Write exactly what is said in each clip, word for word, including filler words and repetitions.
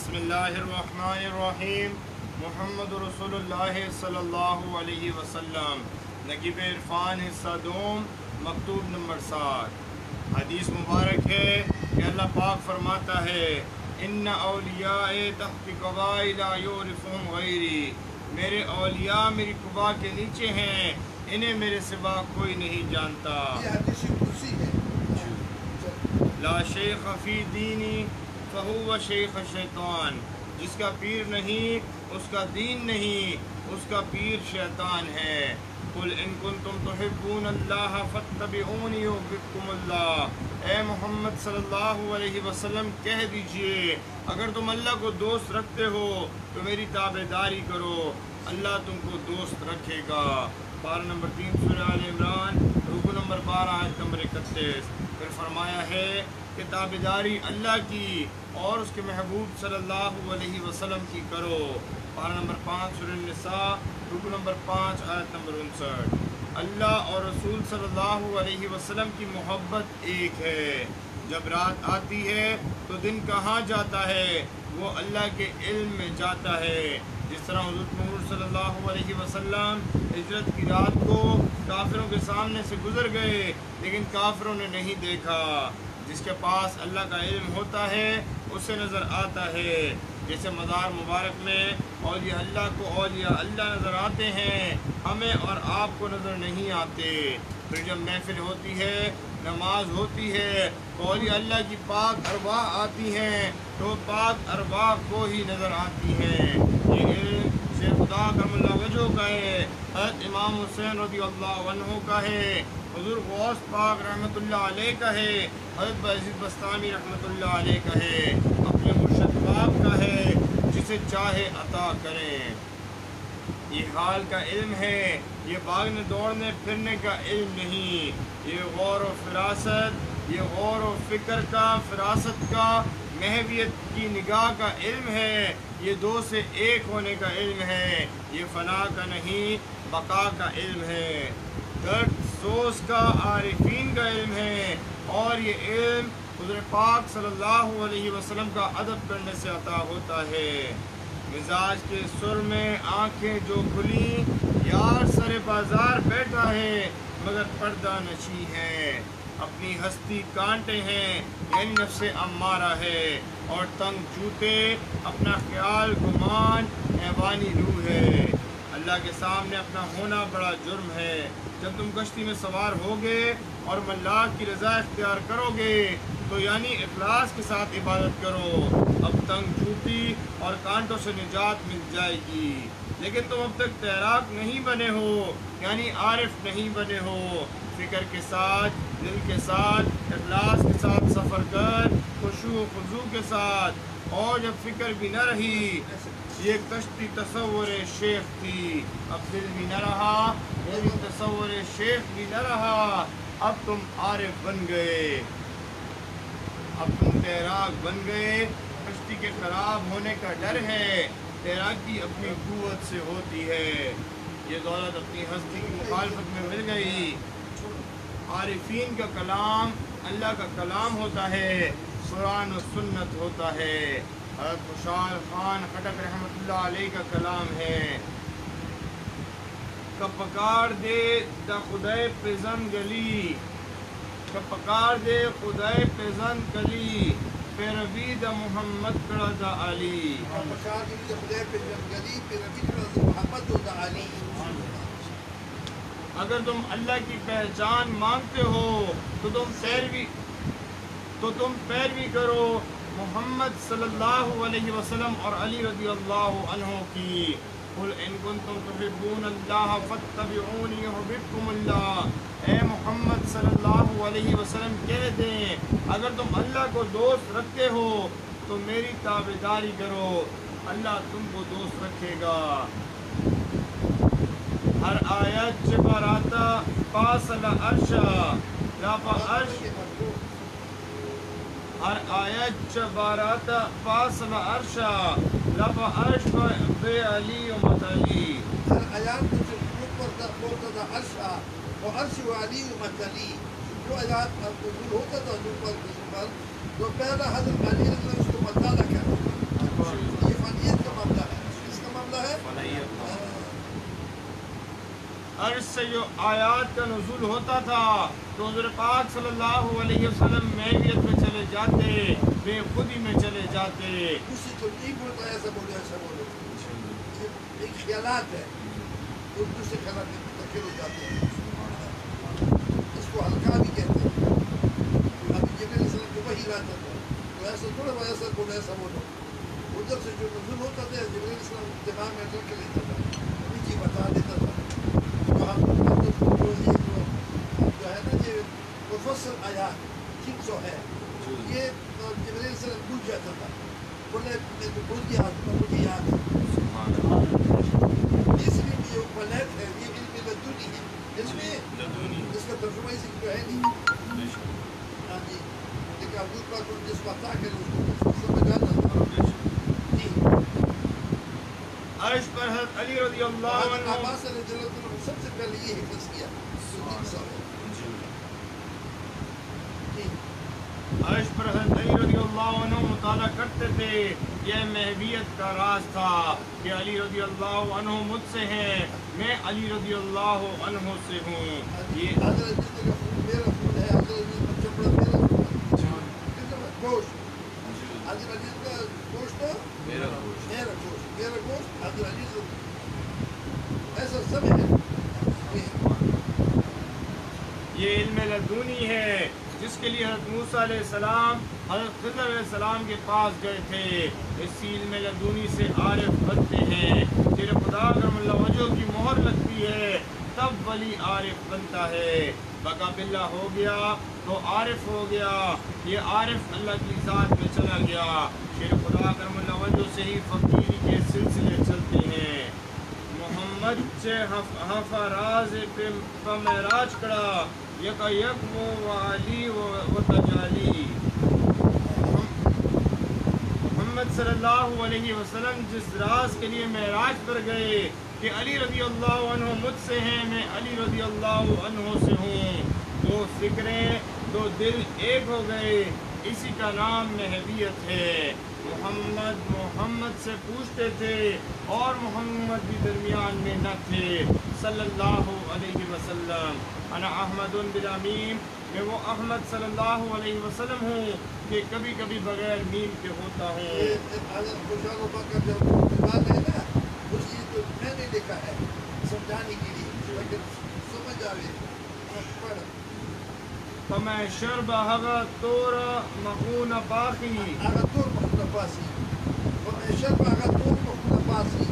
بسم اللہ الرحمن الرحیم محمد رسول اللہ صلی اللہ علیہ وسلم نقیب عرفان حصہ دوم مکتوب نمبر سات۔ حدیث مبارک ہے کہ اللہ پاک فرماتا ہے ان اولیاء تحت قباء لا یعرفهم غیری، میرے اولیاء میری قبا کے نیچے ہیں، انہیں میرے سوا کوئی نہیں جانتا۔ یہ حدیث قدسی ہے۔ لا شیخ فی دینی فہو شیخ شیطان، جس کا پیر نہیں اس کا دین نہیں، اس کا پیر شیطان ہے۔ قل ان کنتم تحبون اللہ فاتبعونی یحببکم اللہ، اے محمد صلی اللہ علیہ وسلم کہہ دیجئے اگر تم اللہ کو دوست رکھتے ہو تو میری تابعداری کرو، اللہ تم کو دوست رکھے گا۔ پارہ نمبر تین سورہ آل عمران رکوع نمبر بارہ آیت نمبر اکتیس۔ پھر فرمایا ہے کہ تابعداری اللہ کی اور اس کے محبوب صلی اللہ علیہ وسلم کی کرو۔ پارہ نمبر پانچ سورہ النساء رکوع نمبر پانچ آیت نمبر انسٹھ۔ اللہ اور رسول صلی اللہ علیہ وسلم کی محبت ایک ہے۔ جب رات آتی ہے تو دن کہاں جاتا ہے؟ وہ اللہ کے علم میں جاتا ہے۔ جس طرح حضرت محمد صلی اللہ علیہ وسلم ہجرت کی رات کو کافروں کے سامنے سے گزر گئے لیکن کافروں نے نہیں دیکھا۔ جس کے پاس اللہ کا علم ہوتا ہے اسے نظر آتا ہے۔ جیسے مزار مبارک میں اولیاء اللہ کو اولیاء اللہ نظر آتے ہیں، ہمیں اور آپ کو نظر نہیں آتے۔ پھر جب محفل ہوتی ہے، نماز ہوتی ہے، اولیاء اللہ کی پاک ارواح آتی ہیں تو پاک ارواح کو ہی نظر آتی ہیں۔ یہ علم شیخ خدا کرم اللہ وجہ کا ہے، حضرت امام حسین رضی اللہ عنہ کا ہے، حضور غوث پاک رحمۃ اللہ علیہ کا ہے، حضرت بایزید بستامی رحمۃ اللہ علیہ کا ہے، اپنے مرشد پاک کا ہے، جسے چاہے عطا کریں۔ یہ حال کا علم ہے، یہ بھاگنے دوڑنے پھرنے کا علم نہیں، یہ غور و فراست، یہ غور و فکر کا، فراست کا، محویت کی نگاہ کا علم ہے، یہ دو سے ایک ہونے کا علم ہے، یہ فنا کا نہیں بقا کا علم ہے، درد سوز کا عارفین کا علم ہے، اور یہ علم حضور پاک صلی اللہ علیہ وسلم کا ادب کرنے سے عطا ہوتا ہے۔ مزاج کے سر میں آنکھیں جو کھلی، یار سر بازار بیٹھا ہے مگر پردہ نشی ہے، اپنی ہستی کانٹے ہیں یعنی نفس امارہ ہے، اور تنگ جوتے اپنا خیال گمان حیوانی روح ہے۔ اللہ کے سامنے اپنا ہونا بڑا جرم ہے۔ جب تم کشتی میں سوار ہوگے اور ملاک کی رضا اختیار کرو گے تو یعنی اخلاص کے ساتھ عبادت کرو، اب تنگ جوتی اور کانٹوں سے نجات مل جائے گی۔ لیکن تم اب تک تیراک نہیں بنے ہو یعنی عارف نہیں بنے ہو، فکر کے ساتھ، دل کے ساتھ، اخلاص کے ساتھ سفر کر، خشوع و خضوع کے ساتھ۔ اور جب فکر بھی نہ رہی، یہ کشتی تصور شیخ تھی، اب دل بھی نہ رہا، یہ بھی تصور شیخ بھی نہ رہا، اب تم عارف بن گئے، اب تم تیراک بن گئے۔ کشتی کے خراب ہونے کا ڈر ہے، تیراکی اپنی قوت سے ہوتی ہے۔ یہ دولت اپنی ہستی کی مخالفت میں مل گئی۔ عارفین کا کلام اللہ کا کلام ہوتا ہے، قرآن و سنت ہوتا ہے۔ حضرت خوشحال خان خٹک رحمۃ اللہ علیہ کا کلام ہے، کپکار دے دا خدای پزن گلی، کپکار دے خدای پزن گلی، پیروی دا محمد کڑا دا علی، کپکار دے خدای پزن گلی، پیروی کڑا دا محمد دا علی۔ اگر تم اللہ کی پہچان مانگتے ہو تو تم پیروی تو تم پیروی کرو محمد صلی اللہ علیہ وسلم اور علی رضی اللہ عنہ کی۔ قل ان کنتم تحبون اللہ فاتبعونی یحببکم اللہ، اے محمد صلی اللہ علیہ وسلم کہہ دیں اگر تم اللہ کو دوست رکھتے ہو تو میری تابعداری کرو، اللہ تم کو دوست رکھے گا۔ ہر آیت چباراتا پاس العرشا لاپا عرش، ہر آیت چباراتا پاس العرشا لاپا عرش بے علی و متعلی، ہر آیات جو اوپر ہوتا تھا عرشا و عرش و علی و متعلی، جو آیات نزول ہوتا تھا جو پر جو پہلا حضرت علی رضی اللہ عنہ اس کو مطالعہ کرتا تھا۔ سے جو آیات کا نزول ہوتا تھا تو حضور پاک صلی اللہ علیہ وسلم محویت میں چلے جاتے، بے خودی میں چلے جاتے. دوسری تو نہیں بولتا ایسا بولو ایسا بولو، ایک خیالات ہے اردو سے خیالات منتقل ہو جاتے ہیں، اس کو ہلکا بھی کہتے ہیں. ابھی جبریل علیہ السلام کو وحی لاتا تھا تو ایسا تھوڑا بہت ایسا بولو ایسا بولو، ادھر سے جو نزول ہوتا تھا جبریل علیہ السلام دماغ میں رکھ لیتا تھا، نیچے بتا دیتا تھا. جو ہم جو یہ جو ہے نا یہ مفصل آیات تین سو ہے، یہ جبریل علیہ السلام بھول جاتا تھا، بولے میں تو بھول گیا تو مجھے یاد ہے. اس لیے یہ ولایت ہے، یہ علم لدنی ہے، اس میں اس کا ترجمہ اسی کو ہے نہیں. ہاں جی، لیکن عبد القادر کو جس بات آ کر اس کو سمجھ آتا تھا. جی عرش پر حضرت علی رضی اللہ عنہ عباس رضی اللہ عنہ سب سے پہلے یہ حفظ کیا تین سو ہے. جی عرش پر حضرت علی رضی اللہ عنہ مطالعہ کرتے تھے. یہ محویت کا راز تھا کہ علی رضی اللہ عنہ مجھ سے ہیں، میں علی رضی اللہ عنہ سے ہوں. یہ حضرت جس کا خون میرا خون ہے، حضرت جس کا چمڑا میرا خون ہے، گوشت حضرت علی کا گوشت میرا گوشت میرا گوشت میرا گوشت حضرت علی سے ایسا سب ہے. یہ علم لدنی ہے جس کے لیے حضرت موسیٰ علیہ السلام حضرت خضر علیہ السلام کے پاس گئے تھے. اس علم لدنی سے عارف بنتے ہیں. تیرے خدا کرم اللہ وجہ کی مہر لگتی ہے تب ولی عارف بنتا ہے. بقا باللہ ہو گیا تو عارف ہو گیا. یہ عارف اللہ کی ذات میں چلا گیا. تیرے خدا کرم اللہ وجہ سے ہی فقیری کے سلسلے چلتے ہیں. محمد سے حف راز پہ معراج کڑا یکا یک و والی و تجالی. محمد صلی اللہ علیہ وسلم جس راز کے لیے معراج پر گئے کہ علی رضی اللہ عنہ مجھ سے ہیں، میں علی رضی اللہ عنہ سے ہوں. دو فکریں دو دل ایک ہو گئے، اسی کا نام محویت ہے. محمد محمد سے پوچھتے تھے اور محمد بھی درمیان میں نہ تھے صلی اللہ علیہ وسلم. انا احمد بلا میم، میں وہ احمد صلی اللہ علیہ وسلم ہوں کہ کبھی کبھی بغیر میم کے ہوتا ہوں. حضرت خوشحال ابا کا جو بات ہے نا اس کی تو میں نے لکھا ہے سمجھانے کے لیے لیکن سمجھ آئے پڑھ. فمن شرب هغه تور مخون باخی هغه تور مخونه باسي فمن شرب هغه تور مخونه باسي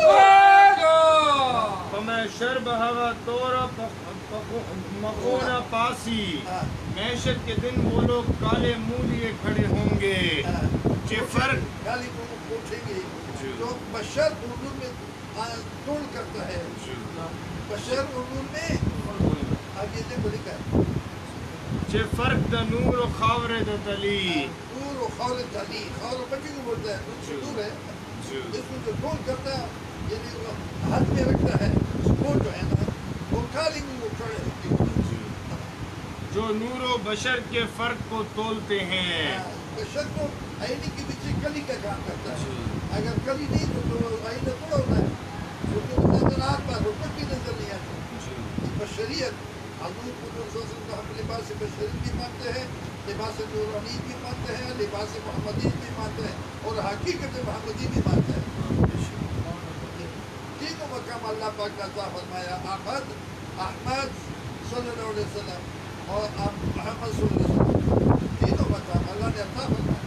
فمن شرب هغه تور مخون پاسی. معیشت کے دن وہ لوگ کالے منہ لیے کھڑے ہوں گے. کہ فرق کالی منہ پوچھیں گے جو بشر اردو میں توڑ کرتا ہے. بشر اردو میں آگے دیکھو لکھا ہے چه فرق دا نور و خاور دا تلی. نور و خاور تلی، خاور بچے کو بولتا ہے نور سے دور ہے. اس کو جو ٹول کرتا ہے یعنی ہاتھ میں رکھتا ہے وہ جو ہے نا وہ کالی میں وہ کھڑے ہوتے جو نور و بشر کے فرق کو تولتے ہیں. بشر کو آئینے کے پیچھے کلی کا کام کرتا ہے. اگر کلی نہیں تو تو آئینہ تھوڑا ہوتا ہے تو تو نظر آت پر حکمت بھی نظر نہیں آتی. بشریت حضور صلی اللہ علیہ وسلم کا ہم لباس بشری بھی مانتے ہیں، لباس نورانی بھی مانتے ہیں، لباس محمدی بھی مانتے ہیں اور حقیقت محمدی بھی مانتے ہیں. تینوں مقام اللہ پاک کا عطا فرمایا. احمد احمد صلی اللہ علیہ وسلم اور محمد صلی اللہ علیہ وسلم تینوں مقام اللہ نے عطا فرمایا.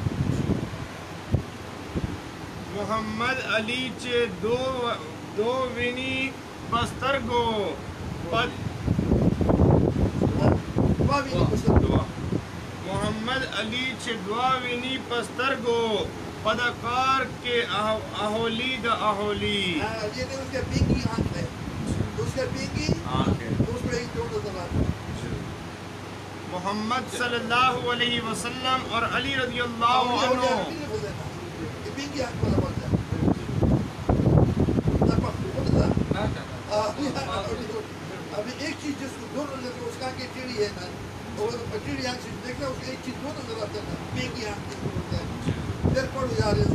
محمد علی چے دو دو وینی بستر گو پد محمد علی چھ دعا وینی پستر گو پدکار کے اہولی دا اہولی. یہ نے اس کے بینگی آنکھ ہے، اس کے بینگی اس میں ایک دوڑ نظر آتا ہے. محمد صلی اللہ علیہ وسلم اور علی رضی اللہ عنہ بینگی آنکھ والا بولتا ہے. ابھی ایک چیز جس کو دو نظر اس کا آنکھ ٹیڑھی ہے نا اور ٹیڑھی آنکھ سے دیکھنا اس کا ایک چیز دو نظر آتا ہے نا بینگی آنکھ جس کو بولتا ہے. پھر پڑھو یار اس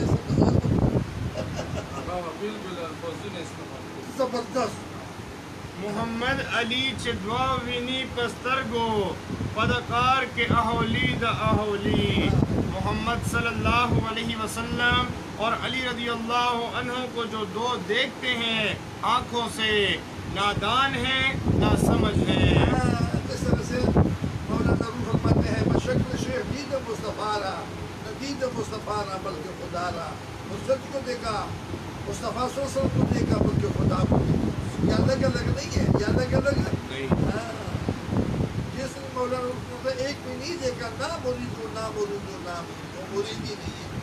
کو زبردست. محمد علی چدوا وینی پسترگو پدکار کے اہولی دا اہولی. محمد صلی اللہ علیہ وسلم اور علی رضی اللہ عنہ کو جو دو دیکھتے ہیں آنکھوں سے نادان ہیں نہ سمجھ ہیں. جس طرح سے مولانا روح فرماتے ہیں بشکل شیخ دید مصطفیٰ را نہ دید مصطفیٰ را بلکہ خدا را. نصرت کو دیکھا مصطفیٰ صلی اللہ علیہ وسلم کو دیکھا بلکہ خدا کو دیکھا. یہ الگ الگ نہیں ہے, یہ الگ الگ نہیں. جس نے مولانا روح نے ایک بھی نہیں دیکھا, نہ مرید ہو نہ مرید ہو نہ مرید ہی نہیں ہے.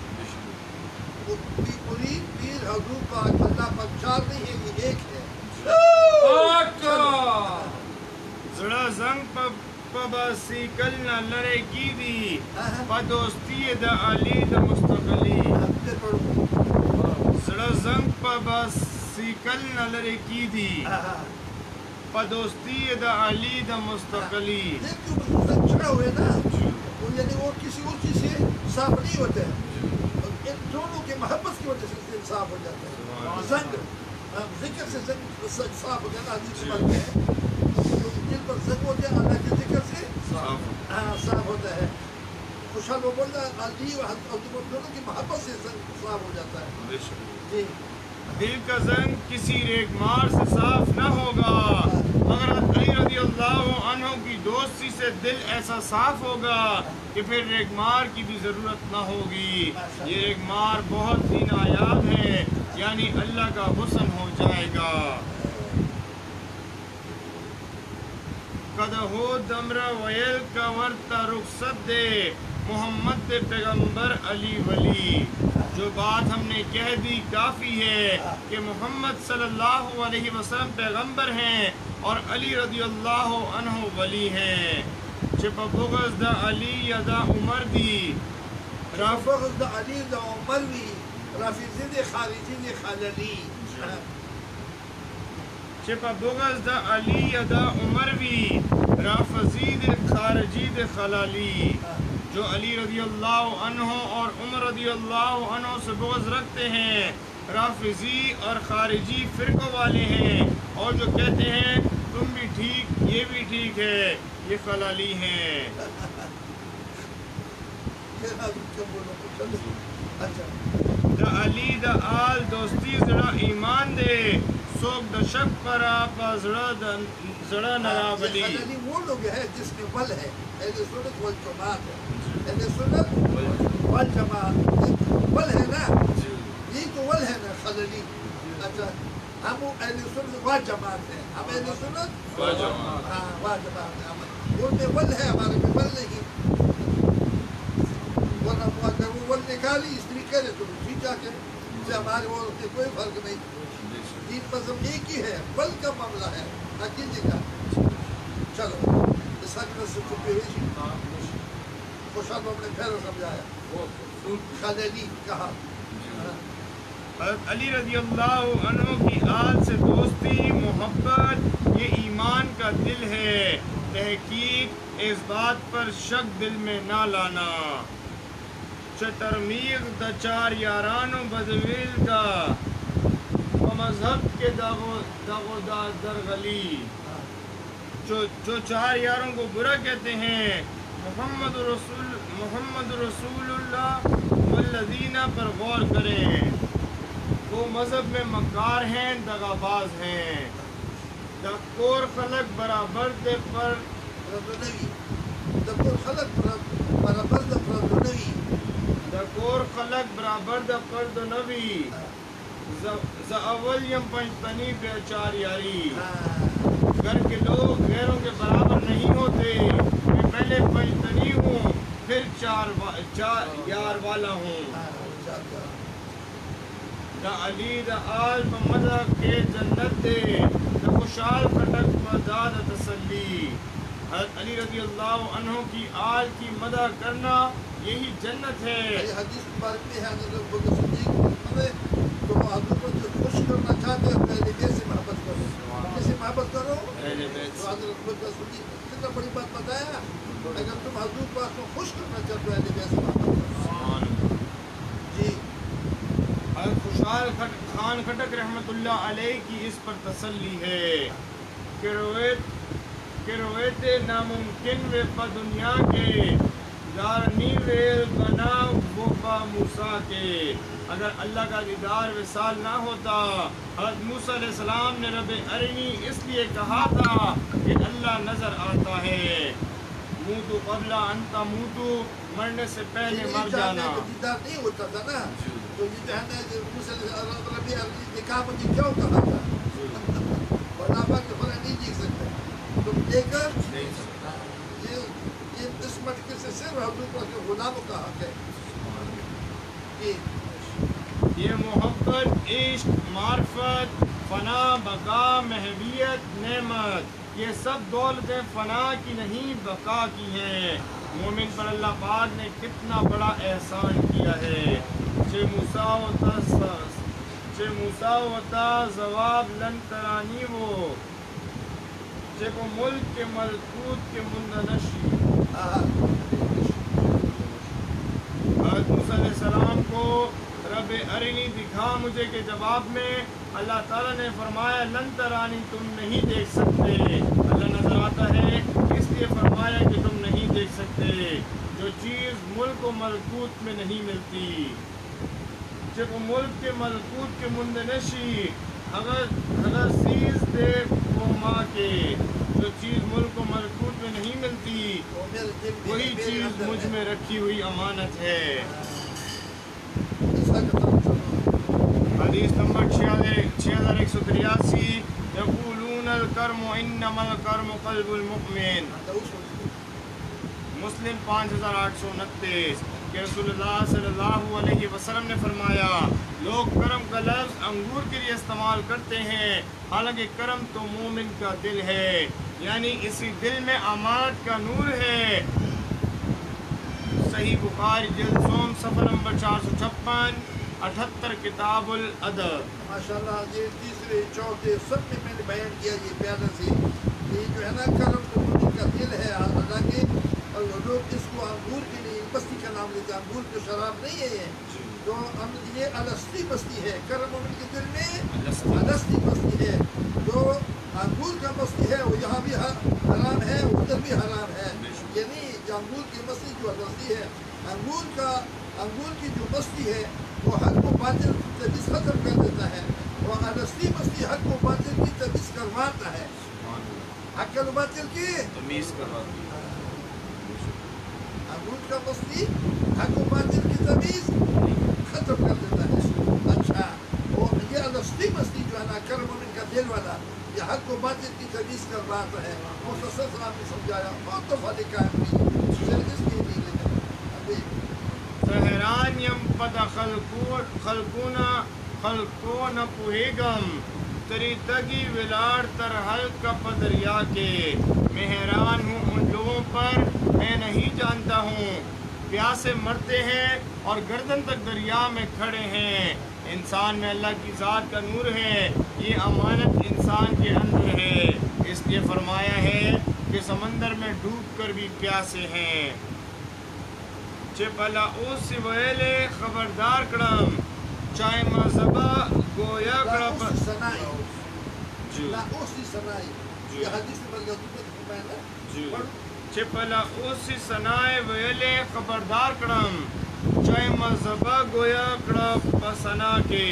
مرید پیر حضور پاک اللہ پاک چار نہیں ہے, یہ ایک ہے. زڑا زنگ پبا سیکل نہ لڑے کی دی پا دوستی دا علی دا مستقلی. زڑا زنگ پبا سیکل نہ لڑے کی دی پا دوستی دا علی دا مستقلی. دیکھ چھڑا ہوئے نا, یعنی وہ کسی اور چیز سے صاف نہیں ہوتے ہیں, ان دونوں کی محبت کی وجہ سے صاف ہو جاتا ہے. زنگ ذکر سے زنگ صاف ہو جانا حدیث سے بنتے ہیں, جن پر زنگ ہوتے ہیں اللہ کے ذکر سے صاف ہوتا ہے. خوشحال وہ بول رہا ہے علی و حضرت دونوں کی محبت سے زنگ صاف ہو جاتا ہے. جی دل کا زنگ کسی ریگمار سے صاف نہ ہوگا مگر علی رضی اللہ عنہ کی دوستی سے دل ایسا صاف ہوگا کہ پھر ریگمار کی بھی ضرورت نہ ہوگی. یہ ریگمار بہت ہی نایاب ہے, یعنی اللہ کا حسن ہو جائے گا. قد ہو دمرا ویل کا ورتا رخصت دے محمد پیغمبر علی ولی. جو بات ہم نے کہہ دی کافی ہے کہ محمد صلی اللہ علیہ وسلم پیغمبر ہیں اور علی رضی اللہ عنہ ولی ہیں. چپا بغض دا علی یا دا عمر دی بغض دا علی دا عمر دی رافضی دی خارجی دی خاللی. چپا بغض دا علی یا دا عمر بھی رافضی دی خارجی دی خلالی. جو علی رضی اللہ عنہ اور عمر رضی اللہ عنہ سے بغض رکھتے ہیں رافضی اور خارجی فرقوں والے ہیں, اور جو کہتے ہیں تم بھی ٹھیک یہ بھی ٹھیک ہے, یہ خلالی ہیں. دا علی دا آل دوستی زڑا ایمان دے سوک دا شک پرا پا زڑا دا زڑا نرابلی. خلالی وہ لوگ ہے جس میں ول ہے, اہل سنت والجماعت ہے. اہل سنت والجماعت ول ہے نا, یہ تو ول ہے نا خلالی. اچھا ہم اہل سنت والجماعت ہیں, ہم اہل سنت والجماعت ہاں والجماعت ہیں. وہ میں ول ہے, ہمارے میں ول نہیں. ورنہ اگر وہ ول نکالی اس طریقے سے تو ٹھیک آ کے ہمارے وہ کوئی فرق نہیں. دین مذہب ایک ہی ہے, ول کا معاملہ ہے عقیدے کا. چلو اس حق میں سے چھپی ہوئی جی خوشحال ہم نے پھر سمجھایا خلیلی کہا. حضرت علی رضی اللہ عنہ کی آل سے دوستی محبت یہ ایمان کا دل ہے. تحقیق اس بات پر شک دل میں نہ لانا. چترمیغ دا چار یارانو بدویل کا مذہب کے داغو داغو دا درغلی. جو جو چار یاروں کو برا کہتے ہیں محمد رسول محمد رسول اللہ والذین پر غور کریں, وہ مذہب میں مکار ہیں دغاباز ہیں. دکور خلق برابر دے پر ردنوی دکور خلق برابر دے پر ردنوی دکور خلق برابر دے پر ردنوی ز اول یم پنجتنی پہ چار یاری. گھر کے لوگ غیروں کے برابر نہیں ہوتے, میں پہلے پنجتنی ہوں پھر چار, چار یار والا ہوں. دا علی دا آل ممدہ کے جنت دے دا خوشحال خٹک مداد تسلی. حضرت علی رضی اللہ عنہ کی آل کی مدح کرنا یہی جنت ہے. حدیث مبارک میں ہے حضرت بکر صدیق ہمیں تو حضرت کو جو خوش کرنا چاہتے ہیں اپنے بیت سے محبت کرو. کسی محبت کرو تو حضرت بکر صدیق کتنا بڑی بات بتایا. اگر تم حضرت پاک کو خوش کرنا چاہتے ہو اہل بیت سے محبت کرو. جی حضرت خوشحال خان خٹک رحمت اللہ علیہ کی اس پر تسلی ہے. کہ رویت کہ رویتے ناممکن و پا دنیا کے دارنی ویل بنا وفا موسیٰ کے. اگر اللہ کا دیدار وصال نہ ہوتا، حضرت موسیٰ علیہ السلام نے رب ارنی اس لیے کہا تھا کہ اللہ نظر آتا ہے. موتو قبل انتا موتو، مرنے سے پہلے مر جانا. دیدار نہیں ہوتا تھا نا، تو یہ جو ہے نا موسیٰ علیہ السلام رب ارنی نکاح مجھے کیوں کہا تھا؟ اور آپ کے فرح نہیں دیکھ سکتے تم لے کر نہیں سکتا. یہ اس مٹکے سے صرف حضور پر کے غلاموں کا حق ہے کہ یہ محبت، عشق، معرفت، فنا، بقا، محبیت، نعمت، یہ سب دولتیں فنا کی نہیں بقا کی ہیں. مومن پر اللہ پاک نے کتنا بڑا احسان کیا ہے. چھ موسیٰ ہوتا چھ موسیٰ ہوتا جواب لن ترانی وہ چھ کو ملک کے ملکوت کے مندنشی. حضرت موسیٰ علیہ السلام کو رب ارنی دکھا مجھے کے جواب میں اللہ تعالیٰ نے فرمایا لن ترانی، تم نہیں دیکھ سکتے. اللہ نظر آتا ہے اس لیے فرمایا کہ تم نہیں دیکھ سکتے. جو چیز ملک و ملکوت میں نہیں ملتی، جب ملک کے ملکوت کے مندنشی اگر اگر سیز دے وہ ماں کے، جو چیز ملک و ملکوت میں نہیں ملتی وہی چیز مجھ میں رکھی ہوئی امانت ہے. حدیث نمبر چھ ہزار ایک سو تریاسی، یقولون الکرم انما الکرم قلب المؤمن. مسلم پانچ ہزار آٹھ سو انتیس کہ رسول اللہ صلی اللہ علیہ وسلم نے فرمایا لوگ کرم کا لفظ انگور کے لیے استعمال کرتے ہیں، حالانکہ کرم تو مومن کا دل ہے، یعنی اسی دل میں امانت کا نور ہے. صحیح بخاری جلد سوم صفحہ نمبر چار سو چھپن اٹھہتر کتاب الادب. ماشاءاللہ یہ تیسرے چوتھے سب میں میں نے بیان کیا یہ پیارا سے یہ جو ہے نا کرم تو مومن کا دل ہے. حالانکہ لوگ اس کو انگور کے لیے بستی کا نام لیتے ہیں، انگور کی شراب نہیں ہے یہ تو یہ الستی بستی ہے. کرم مومن کے دل میں الستی بستی ہے. جو انگور کا بستی ہے وہ یہاں بھی حرام ہے، ادھر بھی حرام ہے. یعنی انگور کی بستی جو الستی ہے، انگور کا انگور کی جو بستی ہے وہ حق و باطل کی تمیز ختم کر دیتا ہے، اور الستی بستی حق و باطل کی تمیز کرواتا ہے. حق و باطل کی تمیز کرواتی ہے. انگور کا بستی حق و باطل کی تمیز ختم کر دیتا ہے. اچھا، اور یہ الستی بستی جو ہے نا کرم مومن کا دل والا یہ حق و باطل کی تمیز کرواتا ہے. مختصر سے آپ نے سمجھایا، بہت دفعہ لکھا ہے اس کے لیے ابھی سہران یم پدا خلقونا خلقون پوہیگم تری تگی ولار تر حلق پدریا کے. میں حیران ہوں ان لوگوں پر، میں نہیں جانتا ہوں. پیاسے مرتے ہیں اور گردن تک دریا میں کھڑے ہیں. انسان میں اللہ کی ذات کا نور ہے، یہ امانت انسان کے اندر ہے. اس لیے فرمایا ہے کہ سمندر میں ڈوب کر بھی پیاسے ہیں. چپلا اوس ویلے خبردار کڑم چائے مذہبہ گویا کڑپ سنائی جی لا اوسی سنائی یہ حدیث میں بلگا جی چپلا اوسی سنائے ویلے خبردار کڑم چائے مذہبہ گویا کڑپ سنا کے.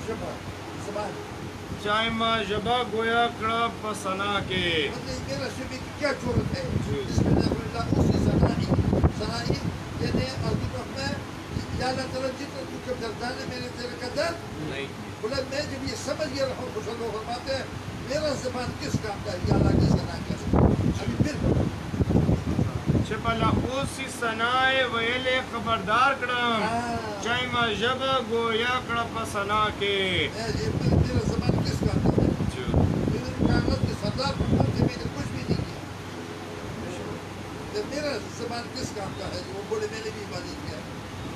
چائے مذہبہ گویا کڑپ سنا کے. میرا شبی کی کیا ضرورت ہے اس میں اللہ اوسی سنائی سنائی یعنی عظیم میں یا اللہ تعالیٰ جتنا تو کب دردان ہے میرے تیرے کا درد نہیں بولے میں جب یہ سمجھ گیا رہا ہوں خوش اللہ فرماتے ہیں میرا زبان کس کام کا ہے یا اللہ کی سنا کیسے ابھی پھر چپلا اوسی سنائے ویلے خبردار کڑم چائے مذہبہ گویا کڑپ سنا کے. میرا زبان کس کام کا ہے میرے کائنات کے سردار فرماتے میں نے کچھ بھی نہیں کیا. میرا زبان کس کام کا ہے وہ بولے میں نے بھی بات نہیں کیا.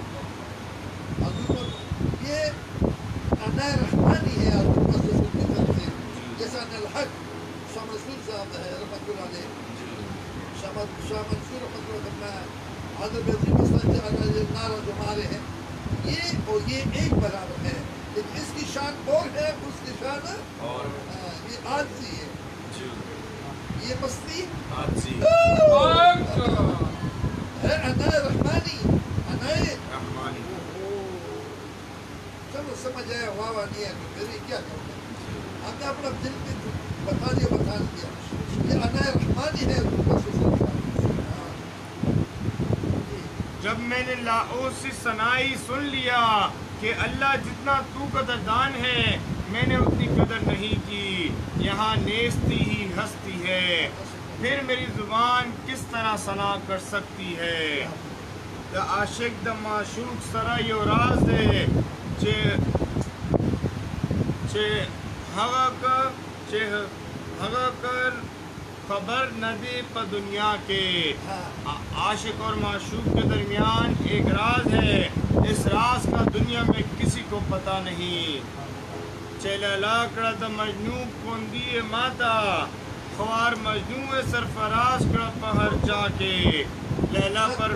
یہ عنایت رحمانی ہے آپ رسول کی طرف سے جیسا الحق شاہ منصور صاحب ہے رحمۃ اللہ علیہ شاہ منصور رحمۃ اللہ علیہ حضرت عظیم مسلم نعرہ جو ہمارے ہیں یہ اور یہ ایک برابر ہے لیکن اس کی شان اور ہے اس کی شان اور یہ عاجزی ہے. یہ مستی حاجی ہے انا رحمانی انا رحمانی چلو سمجھ آیا واہ واہ نہیں ہے تو پھر کیا کرنا ہم نے اپنا دل میں بتا دیا بتا دیا یہ انا رحمانی ہے بس اس کا جب میں نے لاؤس سے ثنائی سن لیا کہ اللہ جتنا تو قدردان ہے میں نے اتنی قدر نہیں کی، یہاں نیستی ہی ہستی ہے، پھر میری زبان کس طرح ثنا کر سکتی ہے۔ دا عاشق دا معشوق سرا یو راز دے چے چے ہوا کر چے ہوا کر خبر نہ دے پا دنیا کے۔ عاشق اور معشوق کے درمیان ایک راز ہے، اس راز کا دنیا میں کسی کو پتہ نہیں۔ چیلالا کڑا دا مجنون کندی ماتا، خوار مجنون سرفراز کڑا پہر جا کے۔ لیلا پر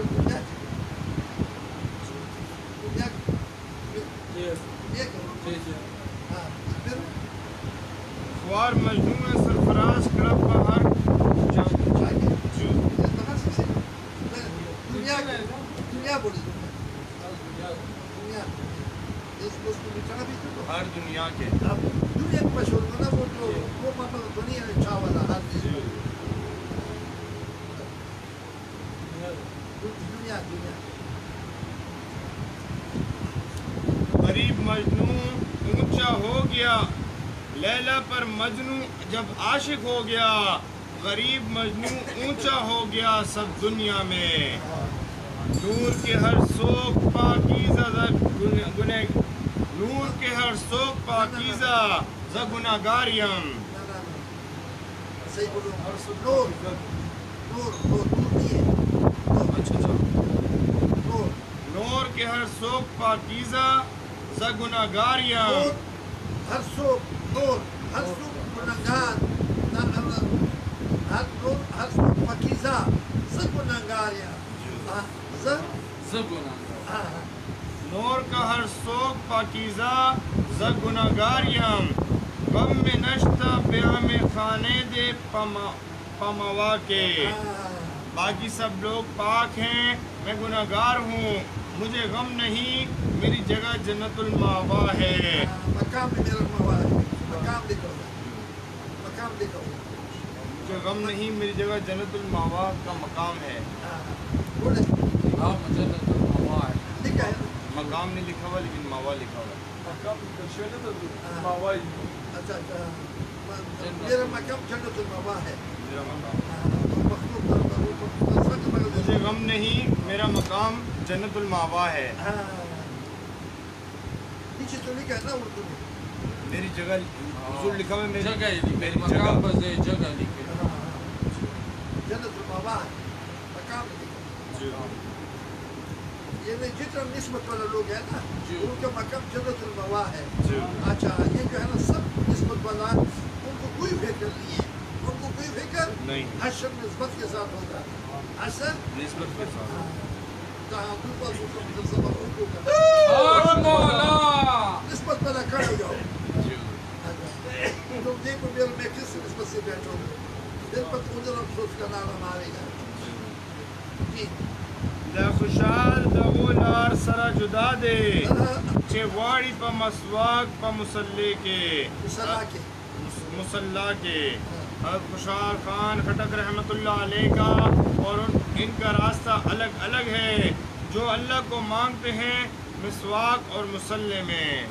خوار مجنون سرفراز کڑا پہر جا کے۔ دنیا دنیا بولی دنیا اس کو بچانا بھی تو ہر دنیا کے اب دنیا کو مشہور کرنا وہ جو وہ ماما دنیا ہے چاولا ہر چیز دنیا دنیا غریب مجنون اونچا ہو گیا، لیلا پر مجنون جب عاشق ہو گیا، غریب مجنون اونچا ہو گیا سب دنیا میں۔ نور کے ہر سوک پاکیزہ گنہ نور کے ہر سوک پاکیزہ ز گناہگاریم۔ صحیح بولو نور نور نور نور نہیں ہے اچھا اچھا نور نور کے ہر سوک پاکیزہ ز گناہگاریم۔ ہر سوک نور ہر سوک گناہگار ہر نور ہر سوک پاکیزہ ز گناہگاریم۔ نور کا ہر سوک پاکیزہ ز گناہگاریم، غم میں نشتہ بیام خانے دے پموا کے۔ باقی سب لوگ پاک ہیں، میں گناہگار ہوں، مجھے غم نہیں، میری جگہ جنت المأوا ہے۔ مقام بھی میرا موا ہے، مقام لکھو مقام لکھو مجھے غم نہیں، میری جگہ جنت المأوا کا مقام ہے۔ بولے آپ جنت المأوا ہے، لکھا ہے مقام نہیں لکھا ہوا لیکن ماوا لکھا ہوا ہے۔ اچھا اچھا میرا مقام جنت المأوا ہے۔ میرا مقام مجھے غم نہیں، میرا مقام جنت المأوا ہے۔ نیچے تو لکھا ہے نا اردو میں میری جگہ حضور لکھا ہوا ہے، میری جگہ ہی لکھے، میری مقام جگہ بس ہے، جگہ لکھے۔ جنت المأوا ہے، مقام لکھا جی یعنی جتنا نسبت والا لوگ ہیں نا جی ان کا مقام جنت المأوا ہے۔ جی اچھا یہ جو ہے نا سب نسبت والا ان کو کوئی فکر نہیں ہے، ان کو کوئی فکر نہیں، حشر نسبت کے ساتھ ہوگا، حشر نسبت کے ساتھ جہاں اوپر اوپر مجسمہ اردو کا اور مولا نسبت والا کھڑے جاؤ۔ جی تم دیکھو میرے میں کس نسبت سے بیٹھو گے، دل پر ادھر افسوس کا نعرہ مارے گا۔ جی دا خوشحال دا وہ لار سرا جدا دے چے واڑی پا مسواک پا مسلح کے مصالحہ کے مسلح کے۔ حضرت خوشحال خان خٹک رحمۃ اللہ علیہ کا اور ان ان کا راستہ الگ الگ ہے، جو اللہ کو مانگتے ہیں مسواک اور مسلح میں۔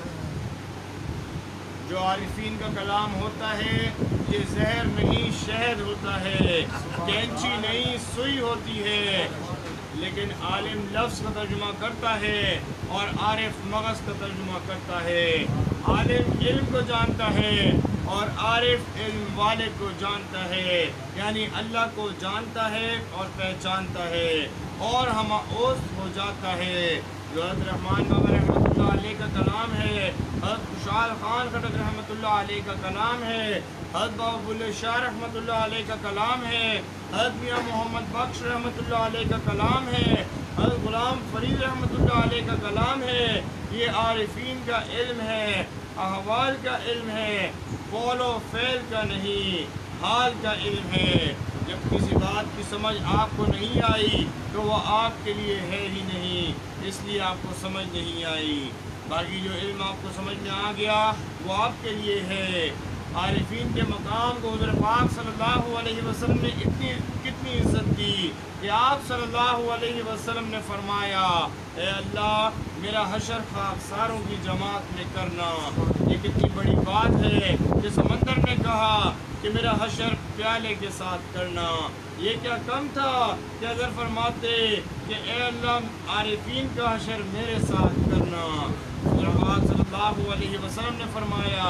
جو عارفین کا کلام ہوتا ہے یہ زہر نہیں شہد ہوتا ہے، کینچی نہیں سوئی ہوتی ہے، لیکن عالم لفظ کا ترجمہ کرتا ہے اور عارف مغز کا ترجمہ کرتا ہے۔ عالم علم کو جانتا ہے اور عارف علم والے کو جانتا ہے، یعنی اللہ کو جانتا ہے اور پہچانتا ہے اور ہمہ-اوست ہو جاتا ہے۔ جو حضرت رحمان بابا رحمۃ اللہ علیہ کا کلام ہے، حضرت خوشحال خان خٹک رحمۃ اللہ علیہ کا کلام ہے، حضرت بابا بلے شاہ رحمۃ اللہ علیہ کا کلام ہے، حضرت میاں محمد بخش رحمۃ اللہ علیہ کا کلام ہے، حضرت غلام فرید رحمۃ اللہ علیہ کا کلام ہے۔ یہ عارفین کا علم ہے، احوال کا علم ہے، قول و فعل کا نہیں۔ حال کا علم ہے۔ جب کسی بات کی سمجھ آپ کو نہیں آئی تو وہ آپ کے لیے ہے ہی نہیں، اس لیے آپ کو سمجھ نہیں آئی۔ باقی جو علم آپ کو سمجھ میں آ گیا وہ آپ کے لیے ہے۔ عارفین کے مقام کو حضور پاک صلی اللہ علیہ وسلم نے اتنی کتنی عزت دی کہ آپ صلی اللہ علیہ وسلم نے فرمایا، اے اللہ میرا حشر خاکساروں کی جماعت میں کرنا۔ یہ کتنی بڑی بات ہے کہ سمندر نے کہا کہ میرا حشر پیالے کے ساتھ کرنا۔ یہ کیا کم تھا کہ اگر فرماتے کہ اے اللہ عارفین کا حشر میرے ساتھ کرنا۔ حضور پاک صلی اللہ علیہ وسلم نے فرمایا،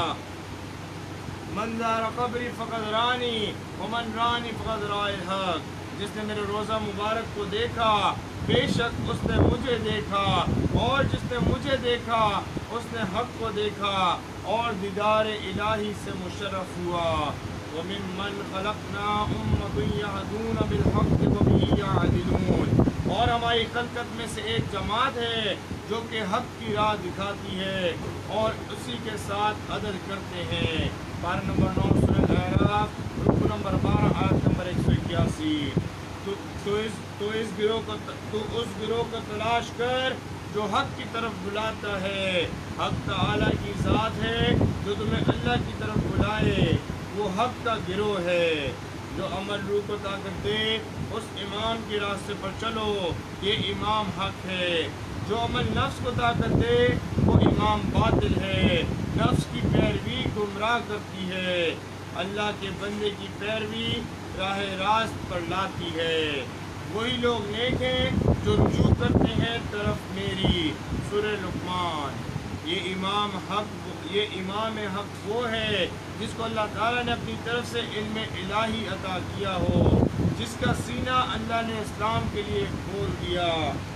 من زار قبری فقد رانی ومن رانی فقد رائے الحق۔ جس نے میرے روزہ مبارک کو دیکھا بے شک اس نے مجھے دیکھا، اور جس نے مجھے دیکھا اس نے حق کو دیکھا اور دیدار الہی سے مشرف ہوا۔ وَمِمَّنْ خَلَقْنَا أُمَّةٌ يَهْدُونَ بِالْحَقِّ وَبِهِ يَعْدِلُونَ۔ اور ہماری خلقت میں سے ایک جماعت ہے جو کہ حق کی راہ دکھاتی ہے اور اسی کے ساتھ عدل کرتے ہیں۔ پارہ نمبر نو سورہ الاعراف رکو نمبر بارہ آیت نمبر ایک سو اکیاسی۔ تو, تو, اس, تو اس گروہ کو تو اس گروہ کو تلاش کر جو حق کی طرف بلاتا ہے۔ حق تعالیٰ کی ذات ہے جو تمہیں اللہ کی طرف بلائے، وہ حق کا گروہ ہے۔ جو عمل روح کو طاقت دے اس امام کے راستے پر چلو، یہ امام حق ہے۔ جو عمل نفس کو طاقت دے وہ امام باطل ہے۔ نفس کی پیروی گمراہ کرتی ہے، اللہ کے بندے کی پیروی راہ راست پر لاتی ہے۔ وہی لوگ نیک ہیں جو رجوع کرتے ہیں طرف میری۔ سورہ لقمان۔ یہ امام حق یہ امام حق وہ ہے جس کو اللہ تعالیٰ نے اپنی طرف سے علم الہی عطا کیا ہو، جس کا سینہ اللہ نے اسلام کے لیے کھول دیا۔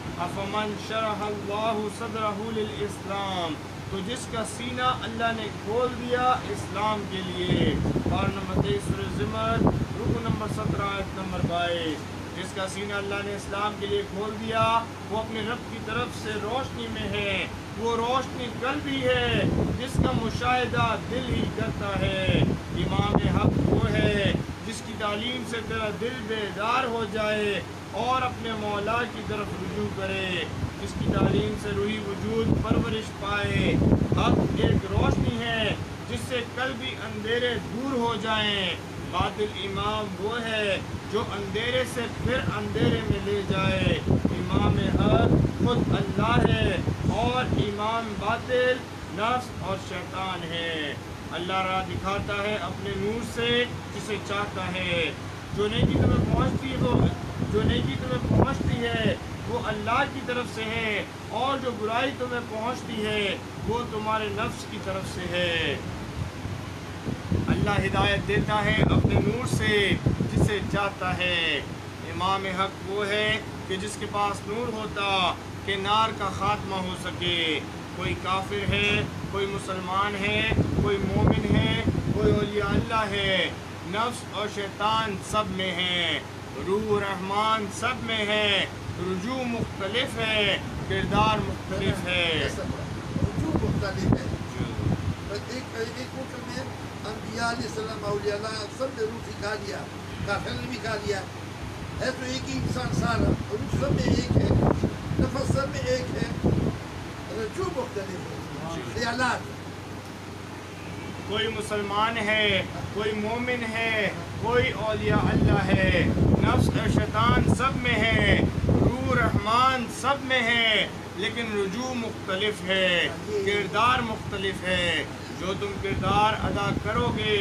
افمن شرح اللہ صدرہ للاسلام، تو جس کا سینہ اللہ نے کھول دیا اسلام کے لیے۔ پارہ نمبر تیئیس سورہ زمر رکو نمبر سترہ آیت نمبر بائیس۔ جس کا سینہ اللہ نے اسلام کے لیے کھول دیا وہ اپنے رب کی طرف سے روشنی میں ہے۔ وہ روشنی قلبی ہے جس کا مشاہدہ دل ہی کرتا ہے۔ امام حق وہ ہے جس کی تعلیم سے تیرا دل بیدار ہو جائے اور اپنے مولا کی طرف رجوع کرے، جس کی تعلیم سے روحی وجود پرورش پائے۔ حق ایک روشنی ہے جس سے قلبی اندھیرے دور ہو جائیں۔ باطل امام وہ ہے جو اندھیرے سے پھر اندھیرے میں لے جائے۔ امام حق خود اللہ ہے اور امام باطل نفس اور شیطان ہے۔ اللہ راہ دکھاتا ہے اپنے نور سے جسے چاہتا ہے۔ جو نیکی تمہیں پہنچتی ہے وہ جو نیکی تمہیں پہنچتی ہے وہ اللہ کی طرف سے ہے، اور جو برائی تمہیں پہنچتی ہے وہ تمہارے نفس کی طرف سے ہے۔ اللہ ہدایت دیتا ہے اپنے نور سے جسے چاہتا ہے۔ امام حق وہ ہے کہ جس کے پاس نور ہوتا کہ نار کا خاتمہ ہو سکے۔ کوئی کافر ہے، کوئی مسلمان ہے، کوئی مومن ہے، کوئی اولیاء اللہ ہے، نفس اور شیطان سب میں ہے، روح رحمان سب میں ہے، رجوع مختلف ہے، کردار مختلف ہے۔ رجوع مختلف ہے۔ ایک ایک وقت میں انبیاء علیہ السلام اولیاء اللہ سب نے روح سکھا لیا، کافر نے بھی کھا لیا ہے، تو ایک ہی انسان سارا، روح سب میں ایک ہے، نفس سب میں ایک ہے، رجوع مختلف ہے، خیالات۔ کوئی مسلمان ہے، کوئی مومن ہے، کوئی اولیاء اللہ ہے، نفس اور شیطان سب میں ہے، روح رحمان سب میں ہے، لیکن رجوع مختلف ہے، کردار مختلف ہے۔ جو تم کردار ادا کرو گے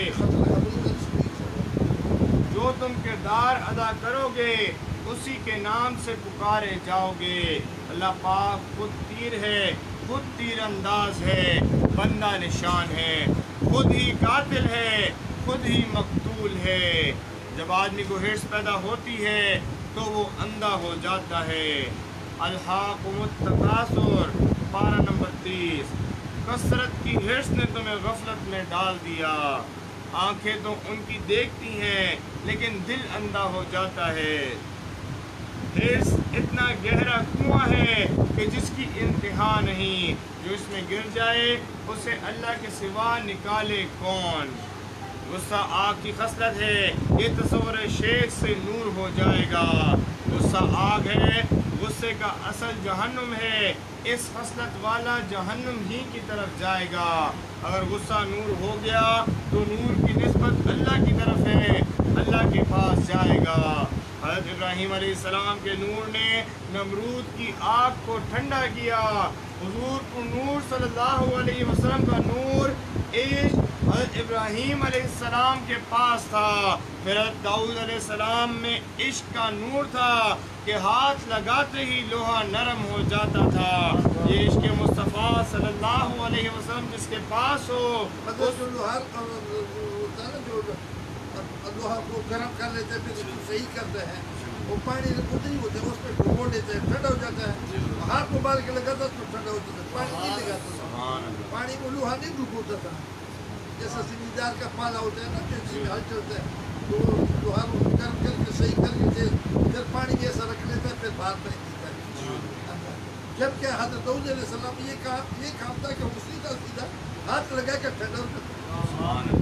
جو تم کردار ادا کرو گے اسی کے نام سے پکارے جاؤ گے۔ اللہ پاک خود تیر ہے، خود تیر انداز ہے، بندہ نشان ہے، خود ہی قاتل ہے، خود ہی مقتول ہے۔ جب آدمی کو ہرس پیدا ہوتی ہے تو وہ اندھا ہو جاتا ہے۔ الہاکم التکاثر پارہ نمبر تیس۔ کثرت کی ہرس نے تمہیں غفلت میں ڈال دیا۔ آنکھیں تو ان کی دیکھتی ہیں لیکن دل اندھا ہو جاتا ہے۔ ہرس اتنا گہرا کنواں ہے کہ جس کی انتہا نہیں، جو اس میں گر جائے اسے اللہ کے سوا نکالے کون۔ غصہ آگ کی خصلت ہے، یہ تصور شیخ سے نور ہو جائے گا۔ غصہ آگ ہے، غصے کا اصل جہنم ہے، اس خصلت والا جہنم ہی کی طرف جائے گا۔ اگر غصہ نور ہو گیا تو نور کی نسبت اللہ کی طرف ہے، اللہ کے پاس جائے گا۔ حضرت ابراہیم علیہ السلام کے نور نے نمرود کی آگ کو ٹھنڈا کیا۔ حضور کو نور صلی اللہ علیہ وسلم کا نور عشق حضرت ابراہیم علیہ السلام کے پاس تھا۔ پھر حضرت داؤد علیہ السلام میں عشق کا نور تھا کہ ہاتھ لگاتے ہی لوہا نرم ہو جاتا تھا۔ یہ عشق مصطفیٰ صلی اللہ علیہ وسلم جس کے پاس ہو، مطلب جو لوہا ہوتا ہے نا، جو لوہا کو گرم کر لیتے ہیں پھر اس کو صحیح کرتے ہیں، وہ پانی اتنی ہوتے ہیں اس پہ ڈبو دیتے ہیں، ٹھنڈا ہو جاتا ہے، ہاتھ کو بال کے لگاتا تو ٹھنڈا ہو جاتا ہے، پانی نہیں لگاتا تھا، پانی کو لوہا نہیں ڈبوتا تھا۔ جیسا زمیندار کا پالا ہوتا ہے نا، جیسے ہل چلتا ہے تو لوہا کو گرم کر کے صحیح کر کے پھر پانی جیسا رکھ لیتا ہے، پھر باہر پھینک دیتا ہے۔ جب کہ حضرت داؤد علیہ السلام یہ کام یہ کام تھا کہ وہ سیدھا سیدھا ہاتھ لگا کر ٹھنڈا ہو جاتا ہے۔